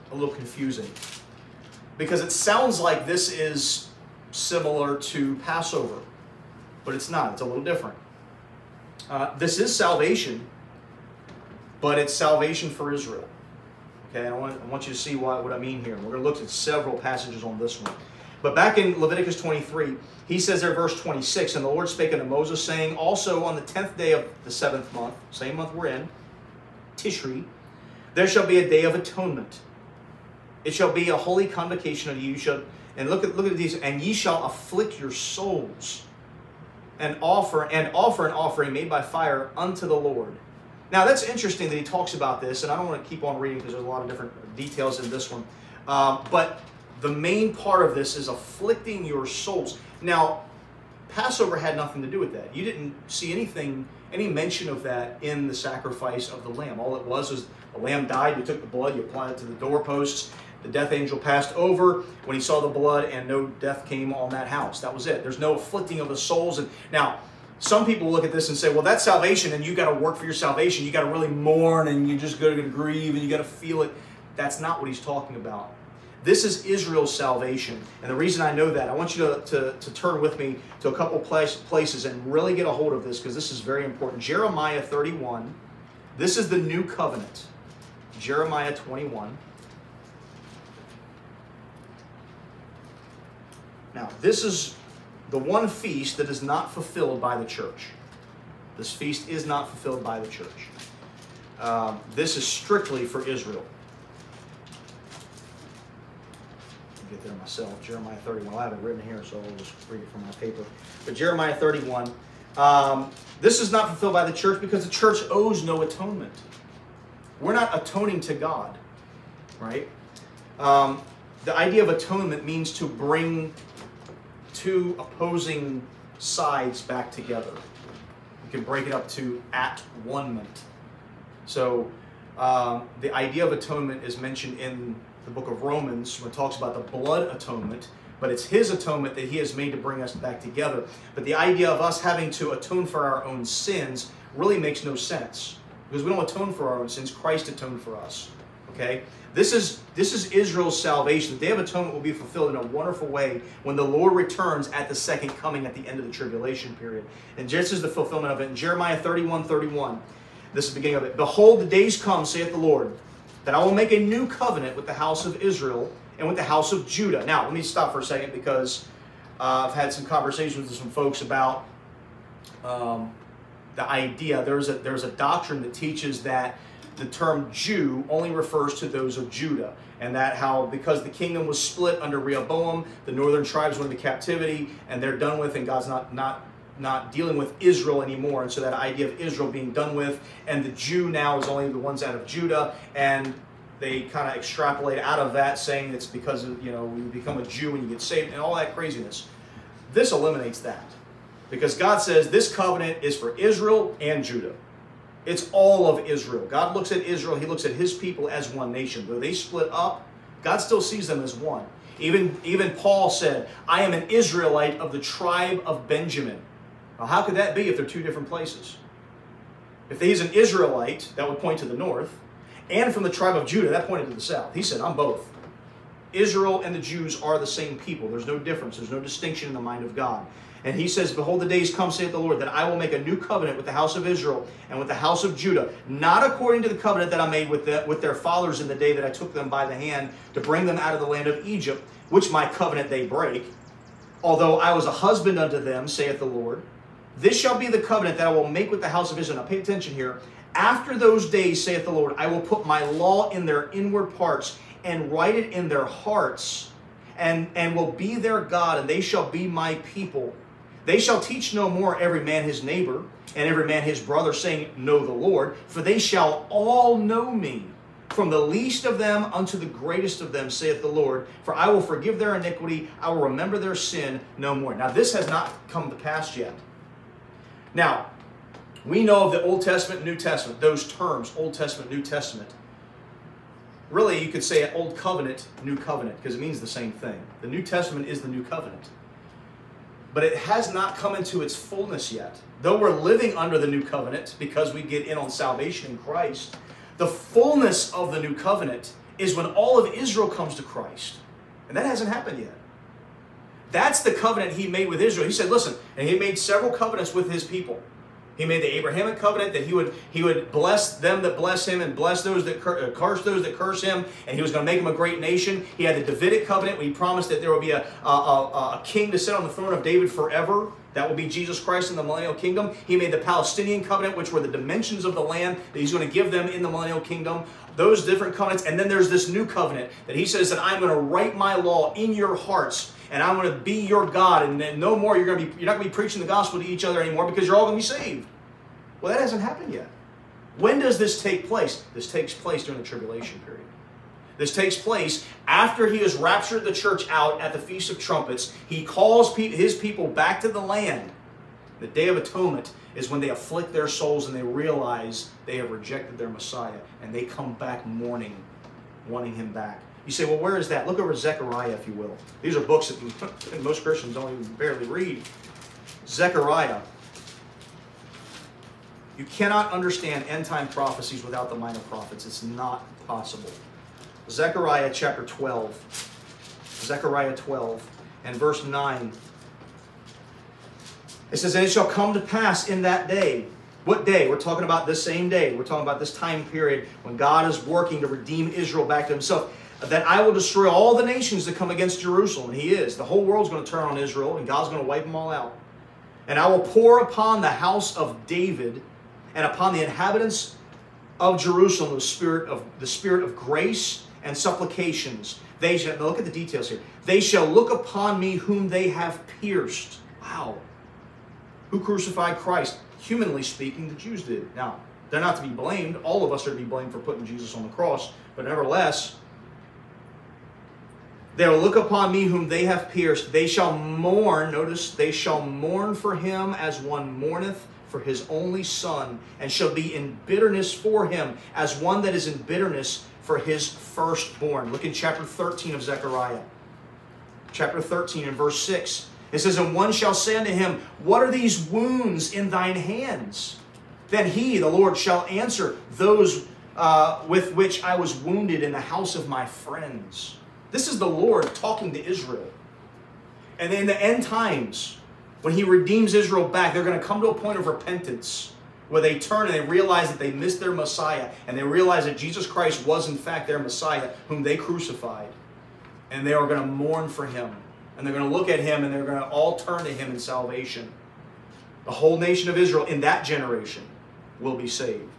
a little confusing because it sounds like this is similar to Passover, but it's not. It's a little different. Uh, this is salvation, but it's salvation for Israel. Okay, I want, I want you to see why, what I mean here. We're going to look at several passages on this one. But back in Leviticus twenty-three, he says there, verse twenty-six, and the Lord spake unto Moses, saying, also on the tenth day of the seventh month, same month we're in, Tishri, there shall be a day of atonement. It shall be a holy convocation unto you. You shall, and look at look at these, and ye shall afflict your souls, and offer and offer an offering made by fire unto the Lord. Now that's interesting that he talks about this, and I don't want to keep on reading because there's a lot of different details in this one. Um, but the main part of this is afflicting your souls. Now, Passover had nothing to do with that. You didn't see anything, any mention of that in the sacrifice of the lamb. All it was was the lamb died, you took the blood, you applied it to the doorposts, the death angel passed over when he saw the blood, and no death came on that house. That was it. There's no afflicting of the souls. And now, some people look at this and say, well, that's salvation, and you got to work for your salvation. You got to really mourn, and you just got to grieve, and you got to feel it. That's not what he's talking about. This is Israel's salvation. And the reason I know that, I want you to, to, to turn with me to a couple place, places and really get a hold of this, because this is very important. Jeremiah thirty-one. This is the new covenant. Jeremiah twenty-one. Now, this is the one feast that is not fulfilled by the church. This feast is not fulfilled by the church. Um, this is strictly for Israel. Get there myself. Jeremiah thirty-one. I have it written here, so I'll just read it from my paper. But Jeremiah thirty-one. Um, this is not fulfilled by the church because the church owes no atonement. We're not atoning to God, right? Um, the idea of atonement means to bring two opposing sides back together. You can break it up to at-one-ment. So um, the idea of atonement is mentioned in the book of Romans, when it talks about the blood atonement, but it's his atonement that he has made to bring us back together. But the idea of us having to atone for our own sins really makes no sense, because we don't atone for our own sins. Christ atoned for us. Okay? This is, this is Israel's salvation. The Day of Atonement will be fulfilled in a wonderful way when the Lord returns at the second coming at the end of the tribulation period. And this is the fulfillment of it. In Jeremiah thirty-one thirty-one, this is the beginning of it. Behold, the days come, saith the Lord, that I will make a new covenant with the house of Israel and with the house of Judah. Now, let me stop for a second, because uh, I've had some conversations with some folks about um, the idea. There's a, there's a doctrine that teaches that the term Jew only refers to those of Judah, and that how because the kingdom was split under Rehoboam, the northern tribes went into captivity, and they're done with, and God's not not not dealing with Israel anymore, and so that idea of Israel being done with, and the Jew now is only the ones out of Judah, and they kind of extrapolate out of that, saying it's because of, you know, you become a Jew and you get saved, and all that craziness. This eliminates that, because God says this covenant is for Israel and Judah. It's all of Israel. God looks at Israel, he looks at his people as one nation. Though they split up, God still sees them as one. Even, even Paul said, I am an Israelite of the tribe of Benjamin. Now, how could that be if they're two different places? If he's an Israelite, that would point to the north, and from the tribe of Judah, that pointed to the south. He said, I'm both. Israel and the Jews are the same people. There's no difference. There's no distinction in the mind of God. And he says, behold, the days come, saith the Lord, that I will make a new covenant with the house of Israel and with the house of Judah, not according to the covenant that I made with, the, with their fathers in the day that I took them by the hand to bring them out of the land of Egypt, which my covenant they break. Although I was a husband unto them, saith the Lord. This shall be the covenant that I will make with the house of Israel. Now pay attention here. After those days, saith the Lord, I will put my law in their inward parts and write it in their hearts, and, and will be their God, and they shall be my people. They shall teach no more every man his neighbor, and every man his brother, saying, Know the Lord, for they shall all know me, from the least of them unto the greatest of them, saith the Lord. For I will forgive their iniquity, I will remember their sin no more. Now this has not come to pass yet. Now, we know of the Old Testament, New Testament, those terms, Old Testament, New Testament. Really, you could say Old Covenant, New Covenant, because it means the same thing. The New Testament is the New Covenant. But it has not come into its fullness yet. Though we're living under the New Covenant because we get in on salvation in Christ, the fullness of the New Covenant is when all of Israel comes to Christ. And that hasn't happened yet. That's the covenant he made with Israel. He said, listen, and he made several covenants with his people. He made the Abrahamic covenant that he would he would bless them that bless him and bless those that cur curse those that curse him, and he was going to make them a great nation. He had the Davidic covenant where he promised that there will be a, a, a, a king to sit on the throne of David forever. That will be Jesus Christ in the millennial kingdom. He made the Palestinian covenant, which were the dimensions of the land that he's going to give them in the millennial kingdom. Those different covenants. And then there's this new covenant that he says that I'm going to write my law in your hearts, and I'm going to be your God, and then no more you're going to be you're not going to be preaching the gospel to each other anymore because you're all going to be saved. Well, that hasn't happened yet. When does this take place? This takes place during the tribulation period. This takes place after he has raptured the church out at the Feast of Trumpets. He calls pe his people back to the land. The Day of Atonement is when they afflict their souls and they realize they have rejected their Messiah, and they come back mourning, wanting him back. You say, well, where is that? Look over Zechariah, if you will. These are books that most Christians don't even barely read. Zechariah. You cannot understand end-time prophecies without the minor prophets. It's not possible. Zechariah chapter twelve. Zechariah twelve and verse nine. It says, and it shall come to pass in that day. What day? We're talking about this same day. We're talking about this time period when God is working to redeem Israel back to himself. That I will destroy all the nations that come against Jerusalem. And he is. The whole world's going to turn on Israel, and God's going to wipe them all out. And I will pour upon the house of David and upon the inhabitants of Jerusalem the spirit of the spirit of grace and supplications. They shall, look at the details here. They shall look upon me whom they have pierced. Wow. Who crucified Christ? Humanly speaking, the Jews did. Now, they're not to be blamed. All of us are to be blamed for putting Jesus on the cross. But nevertheless, they will look upon me whom they have pierced. They shall mourn, notice, they shall mourn for him as one mourneth for his only son, and shall be in bitterness for him as one that is in bitterness for his firstborn. Look in chapter thirteen of Zechariah. Chapter thirteen and verse six. It says, and one shall say unto him, what are these wounds in thine hands? Then he, the Lord, shall answer, those uh, with which I was wounded in the house of my friends. This is the Lord talking to Israel. And in the end times, when he redeems Israel back, they're going to come to a point of repentance where they turn and they realize that they missed their Messiah, and they realize that Jesus Christ was in fact their Messiah, whom they crucified. And they are going to mourn for him. And they're going to look at him, and they're going to all turn to him in salvation. The whole nation of Israel in that generation will be saved.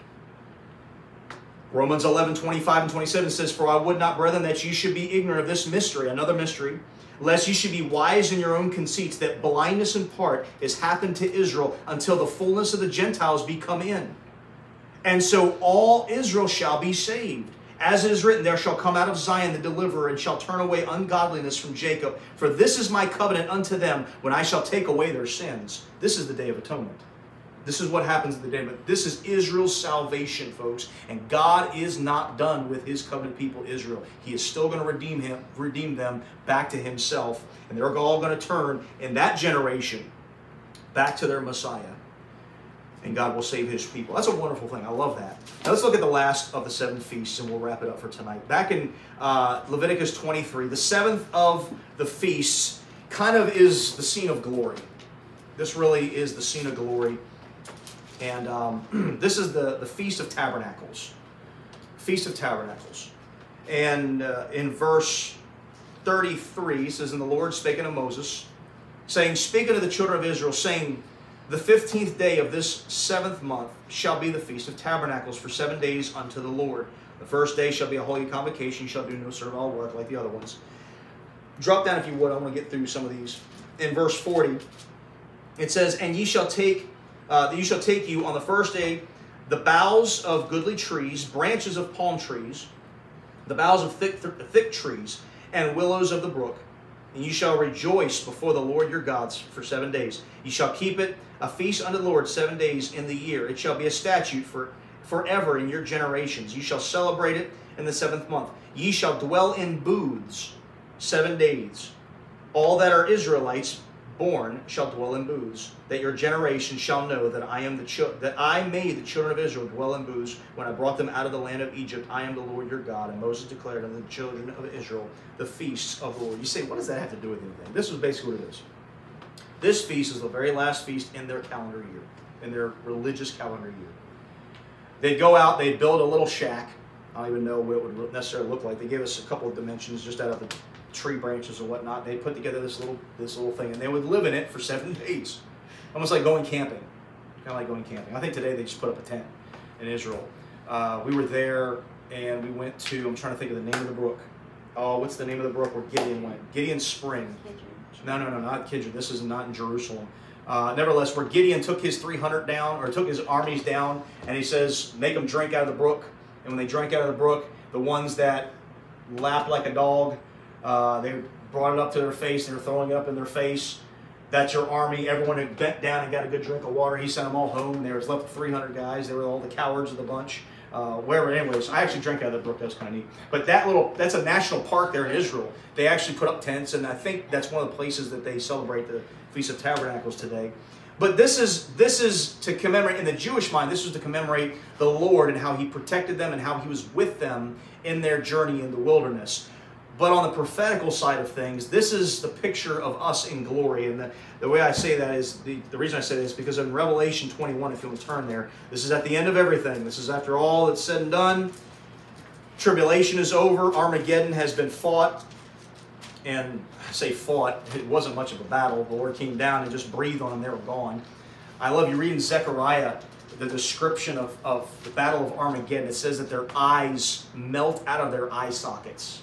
Romans eleven, twenty-five and twenty-seven says, for I would not, brethren, that ye should be ignorant of this mystery, another mystery, lest ye should be wise in your own conceits, that blindness in part is happened to Israel until the fullness of the Gentiles be come in. And so all Israel shall be saved. As it is written, there shall come out of Zion the deliverer, and shall turn away ungodliness from Jacob. For this is my covenant unto them, when I shall take away their sins. This is the Day of Atonement. This is what happens at the day. But this is Israel's salvation, folks. And God is not done with his covenant people, Israel. He is still going to redeem him, redeem them back to himself. And they're all going to turn in that generation back to their Messiah. And God will save his people. That's a wonderful thing. I love that. Now let's look at the last of the seven feasts, and we'll wrap it up for tonight. Back in uh, Leviticus twenty-three, the seventh of the feasts kind of is the scene of glory. This really is the scene of glory. And um, this is the, the Feast of Tabernacles. Feast of Tabernacles. And uh, in verse thirty-three, it says, and the Lord spake unto Moses, saying, speak unto the children of Israel, saying, the fifteenth day of this seventh month shall be the Feast of Tabernacles for seven days unto the Lord. The first day shall be a holy convocation. You shall do no servile work like the other ones. Drop down if you would. I want to get through some of these. In verse forty, it says, and ye shall take, uh, you shall take you on the first day the boughs of goodly trees, branches of palm trees, the boughs of thick, th thick trees, and willows of the brook. And you shall rejoice before the Lord your God for seven days. You shall keep it a feast unto the Lord seven days in the year. It shall be a statute for forever in your generations. You shall celebrate it in the seventh month. Ye shall dwell in booths seven days. All that are Israelites, born shall dwell in booths, that your generation shall know that I am the chil- that I made the children of Israel dwell in booths when I brought them out of the land of Egypt. I am the Lord your God. And Moses declared unto the children of Israel the feasts of the Lord. You say, what does that have to do with anything? This is basically what it is. This feast is the very last feast in their calendar year, in their religious calendar year. They'd go out, they'd build a little shack. I don't even know what it would necessarily look like. They gave us a couple of dimensions just out of the tree branches and whatnot. They put together this little this little thing, and they would live in it for seven days, almost like going camping. Kind of like going camping. I think today they just put up a tent in Israel. Uh, we were there, and we went to. I'm trying to think of the name of the brook. Oh, what's the name of the brook where Gideon went? Gideon Spring. No, no, no, not Kidron. This is not in Jerusalem. Uh, nevertheless, where Gideon took his three hundred down, or took his armies down, and he says, make them drink out of the brook. And when they drank out of the brook, the ones that lapped like a dog, uh, they brought it up to their face, and they were throwing it up in their face. That's your army. Everyone who bent down and got a good drink of water, he sent them all home. There was left three hundred guys. They were all the cowards of the bunch. Uh, wherever, anyways, I actually drank out of the brook. That was kind of neat. But that little, that's a national park there in Israel. They actually put up tents, and I think that's one of the places that they celebrate the Feast of Tabernacles today. But this is this is to commemorate, in the Jewish mind, this was to commemorate the Lord and how He protected them and how He was with them in their journey in the wilderness. But on the prophetical side of things, this is the picture of us in glory. And the, the way I say that is, the, the reason I say that is because in Revelation twenty-one, if you'll turn there, this is at the end of everything. This is after all that's said and done. Tribulation is over. Armageddon has been fought. And I say fought, it wasn't much of a battle. The Lord came down and just breathed on them. They were gone. I love you reading Zechariah, the description of, of the Battle of Armageddon. It says that their eyes melt out of their eye sockets.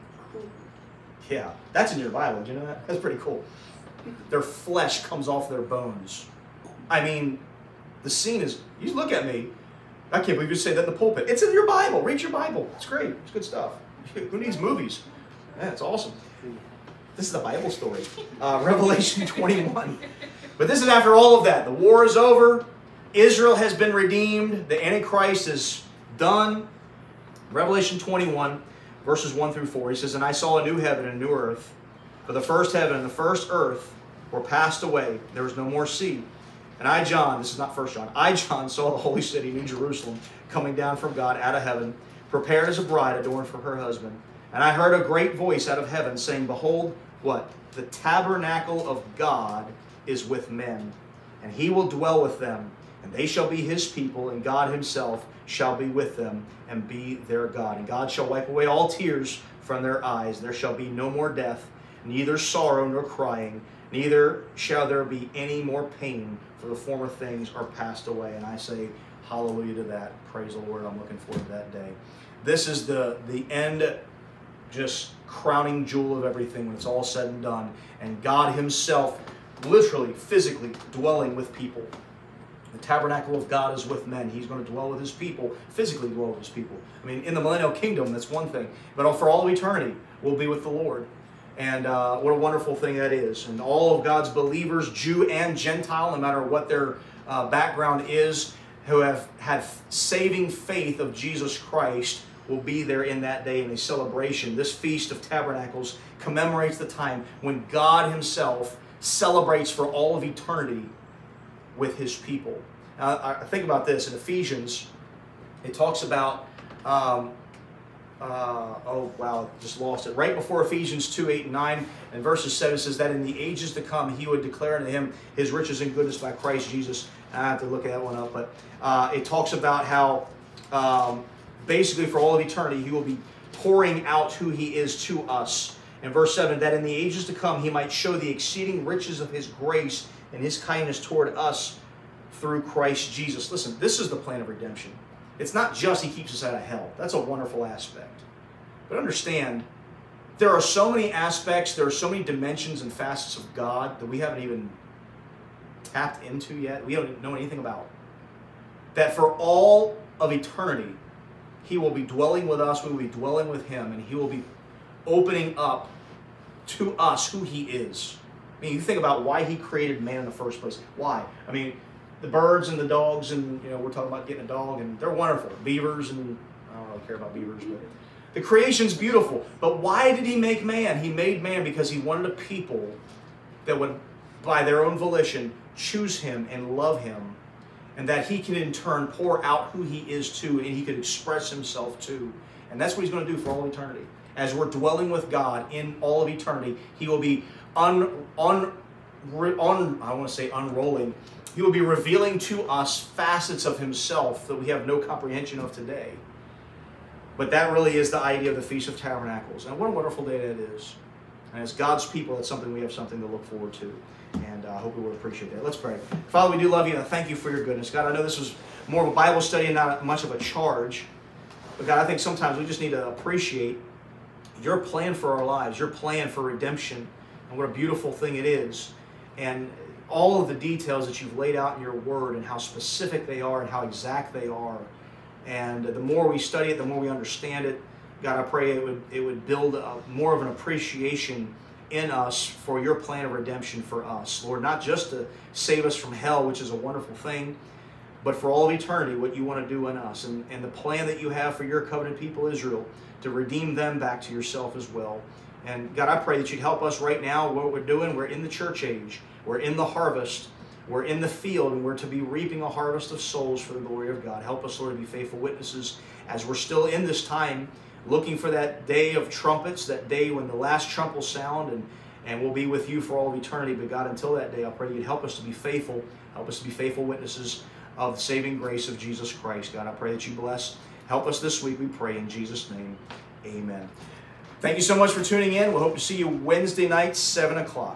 Yeah, that's in your Bible. Did you know that? That's pretty cool. Their flesh comes off their bones. I mean, the scene is, you look at me, I can't believe you say that in the pulpit. It's in your Bible. Read your Bible. It's great. It's good stuff. Who needs movies? Yeah, it's awesome. This is a Bible story. Uh, Revelation twenty-one. But this is after all of that. The war is over. Israel has been redeemed. The Antichrist is done. Revelation twenty-one, verses one through four. He says, and I saw a new heaven and a new earth. For the first heaven and the first earth were passed away. There was no more sea. And I, John, this is not First John, I, John, saw the holy city, New Jerusalem, coming down from God out of heaven, prepared as a bride adorned for her husband. And I heard a great voice out of heaven saying, behold, what? The tabernacle of God is with men, and He will dwell with them, and they shall be His people, and God Himself shall be with them, and be their God. And God shall wipe away all tears from their eyes. There shall be no more death, neither sorrow nor crying, neither shall there be any more pain, for the former things are passed away. And I say, hallelujah to that. Praise the Lord. I'm looking forward to that day. This is the, the end, just crowning jewel of everything when it's all said and done. And God Himself, literally, physically dwelling with people. The tabernacle of God is with men. He's going to dwell with His people, physically dwell with His people. I mean, in the millennial kingdom, that's one thing. But for all of eternity, we'll be with the Lord. And uh, what a wonderful thing that is. And all of God's believers, Jew and Gentile, no matter what their uh, background is, who have had saving faith of Jesus Christ, will be there in that day in a celebration. This Feast of Tabernacles commemorates the time when God Himself celebrates for all of eternity with His people. Now, I think about this in Ephesians. It talks about, um, uh, oh wow, just lost it. Right before Ephesians two, eight, and nine, and verses seven says that in the ages to come He would declare unto Him His riches and goodness by Christ Jesus. I have to look that one up, but uh, it talks about how um, basically for all of eternity He will be pouring out who He is to us. In verse seven, that in the ages to come He might show the exceeding riches of His grace and His kindness toward us through Christ Jesus. Listen, this is the plan of redemption. It's not just He keeps us out of hell. That's a wonderful aspect. But understand, there are so many aspects, there are so many dimensions and facets of God that we haven't even tapped into yet, we don't know anything about. That for all of eternity, He will be dwelling with us, we will be dwelling with Him, and He will be opening up to us who He is. I mean, you think about why He created man in the first place. Why? I mean, the birds and the dogs, and you know, we're talking about getting a dog, and they're wonderful. Beavers, and I don't really care about beavers, but the creation's beautiful. But why did He make man? He made man because He wanted a people that would by their own volition, choose Him and love Him, and that He can in turn pour out who He is to, and He could express Himself to. And that's what He's going to do for all eternity. As we're dwelling with God in all of eternity, He will be un, un, un, I want to say unrolling. He will be revealing to us facets of Himself that we have no comprehension of today. But that really is the idea of the Feast of Tabernacles. And what a wonderful day that is. And as God's people, that's something we have something to look forward to. And uh, I hope we will appreciate that. Let's pray. Father, we do love You, and I thank You for Your goodness. God, I know this was more of a Bible study and not much of a charge. But God, I think sometimes we just need to appreciate Your plan for our lives, Your plan for redemption, and what a beautiful thing it is. And all of the details that You've laid out in Your Word, and how specific they are and how exact they are. And the more we study it, the more we understand it. God, I pray it would, it would build a, more of an appreciation in us for Your plan of redemption for us. Lord, not just to save us from hell, which is a wonderful thing, but for all of eternity, what You want to do in us. And, and the plan that You have for Your covenant people, Israel, to redeem them back to Yourself as well. And God, I pray that You'd help us right now. What we're doing, we're in the church age. We're in the harvest. We're in the field, and we're to be reaping a harvest of souls for the glory of God. Help us, Lord, to be faithful witnesses as we're still in this time, looking for that day of trumpets, that day when the last trump will sound, and, and we'll be with You for all of eternity. But God, until that day, I pray You'd help us to be faithful. Help us to be faithful witnesses of the saving grace of Jesus Christ. God, I pray that You bless. Help us this week, we pray in Jesus' name. Amen. Thank you so much for tuning in. We hope to see you Wednesday night, seven o'clock.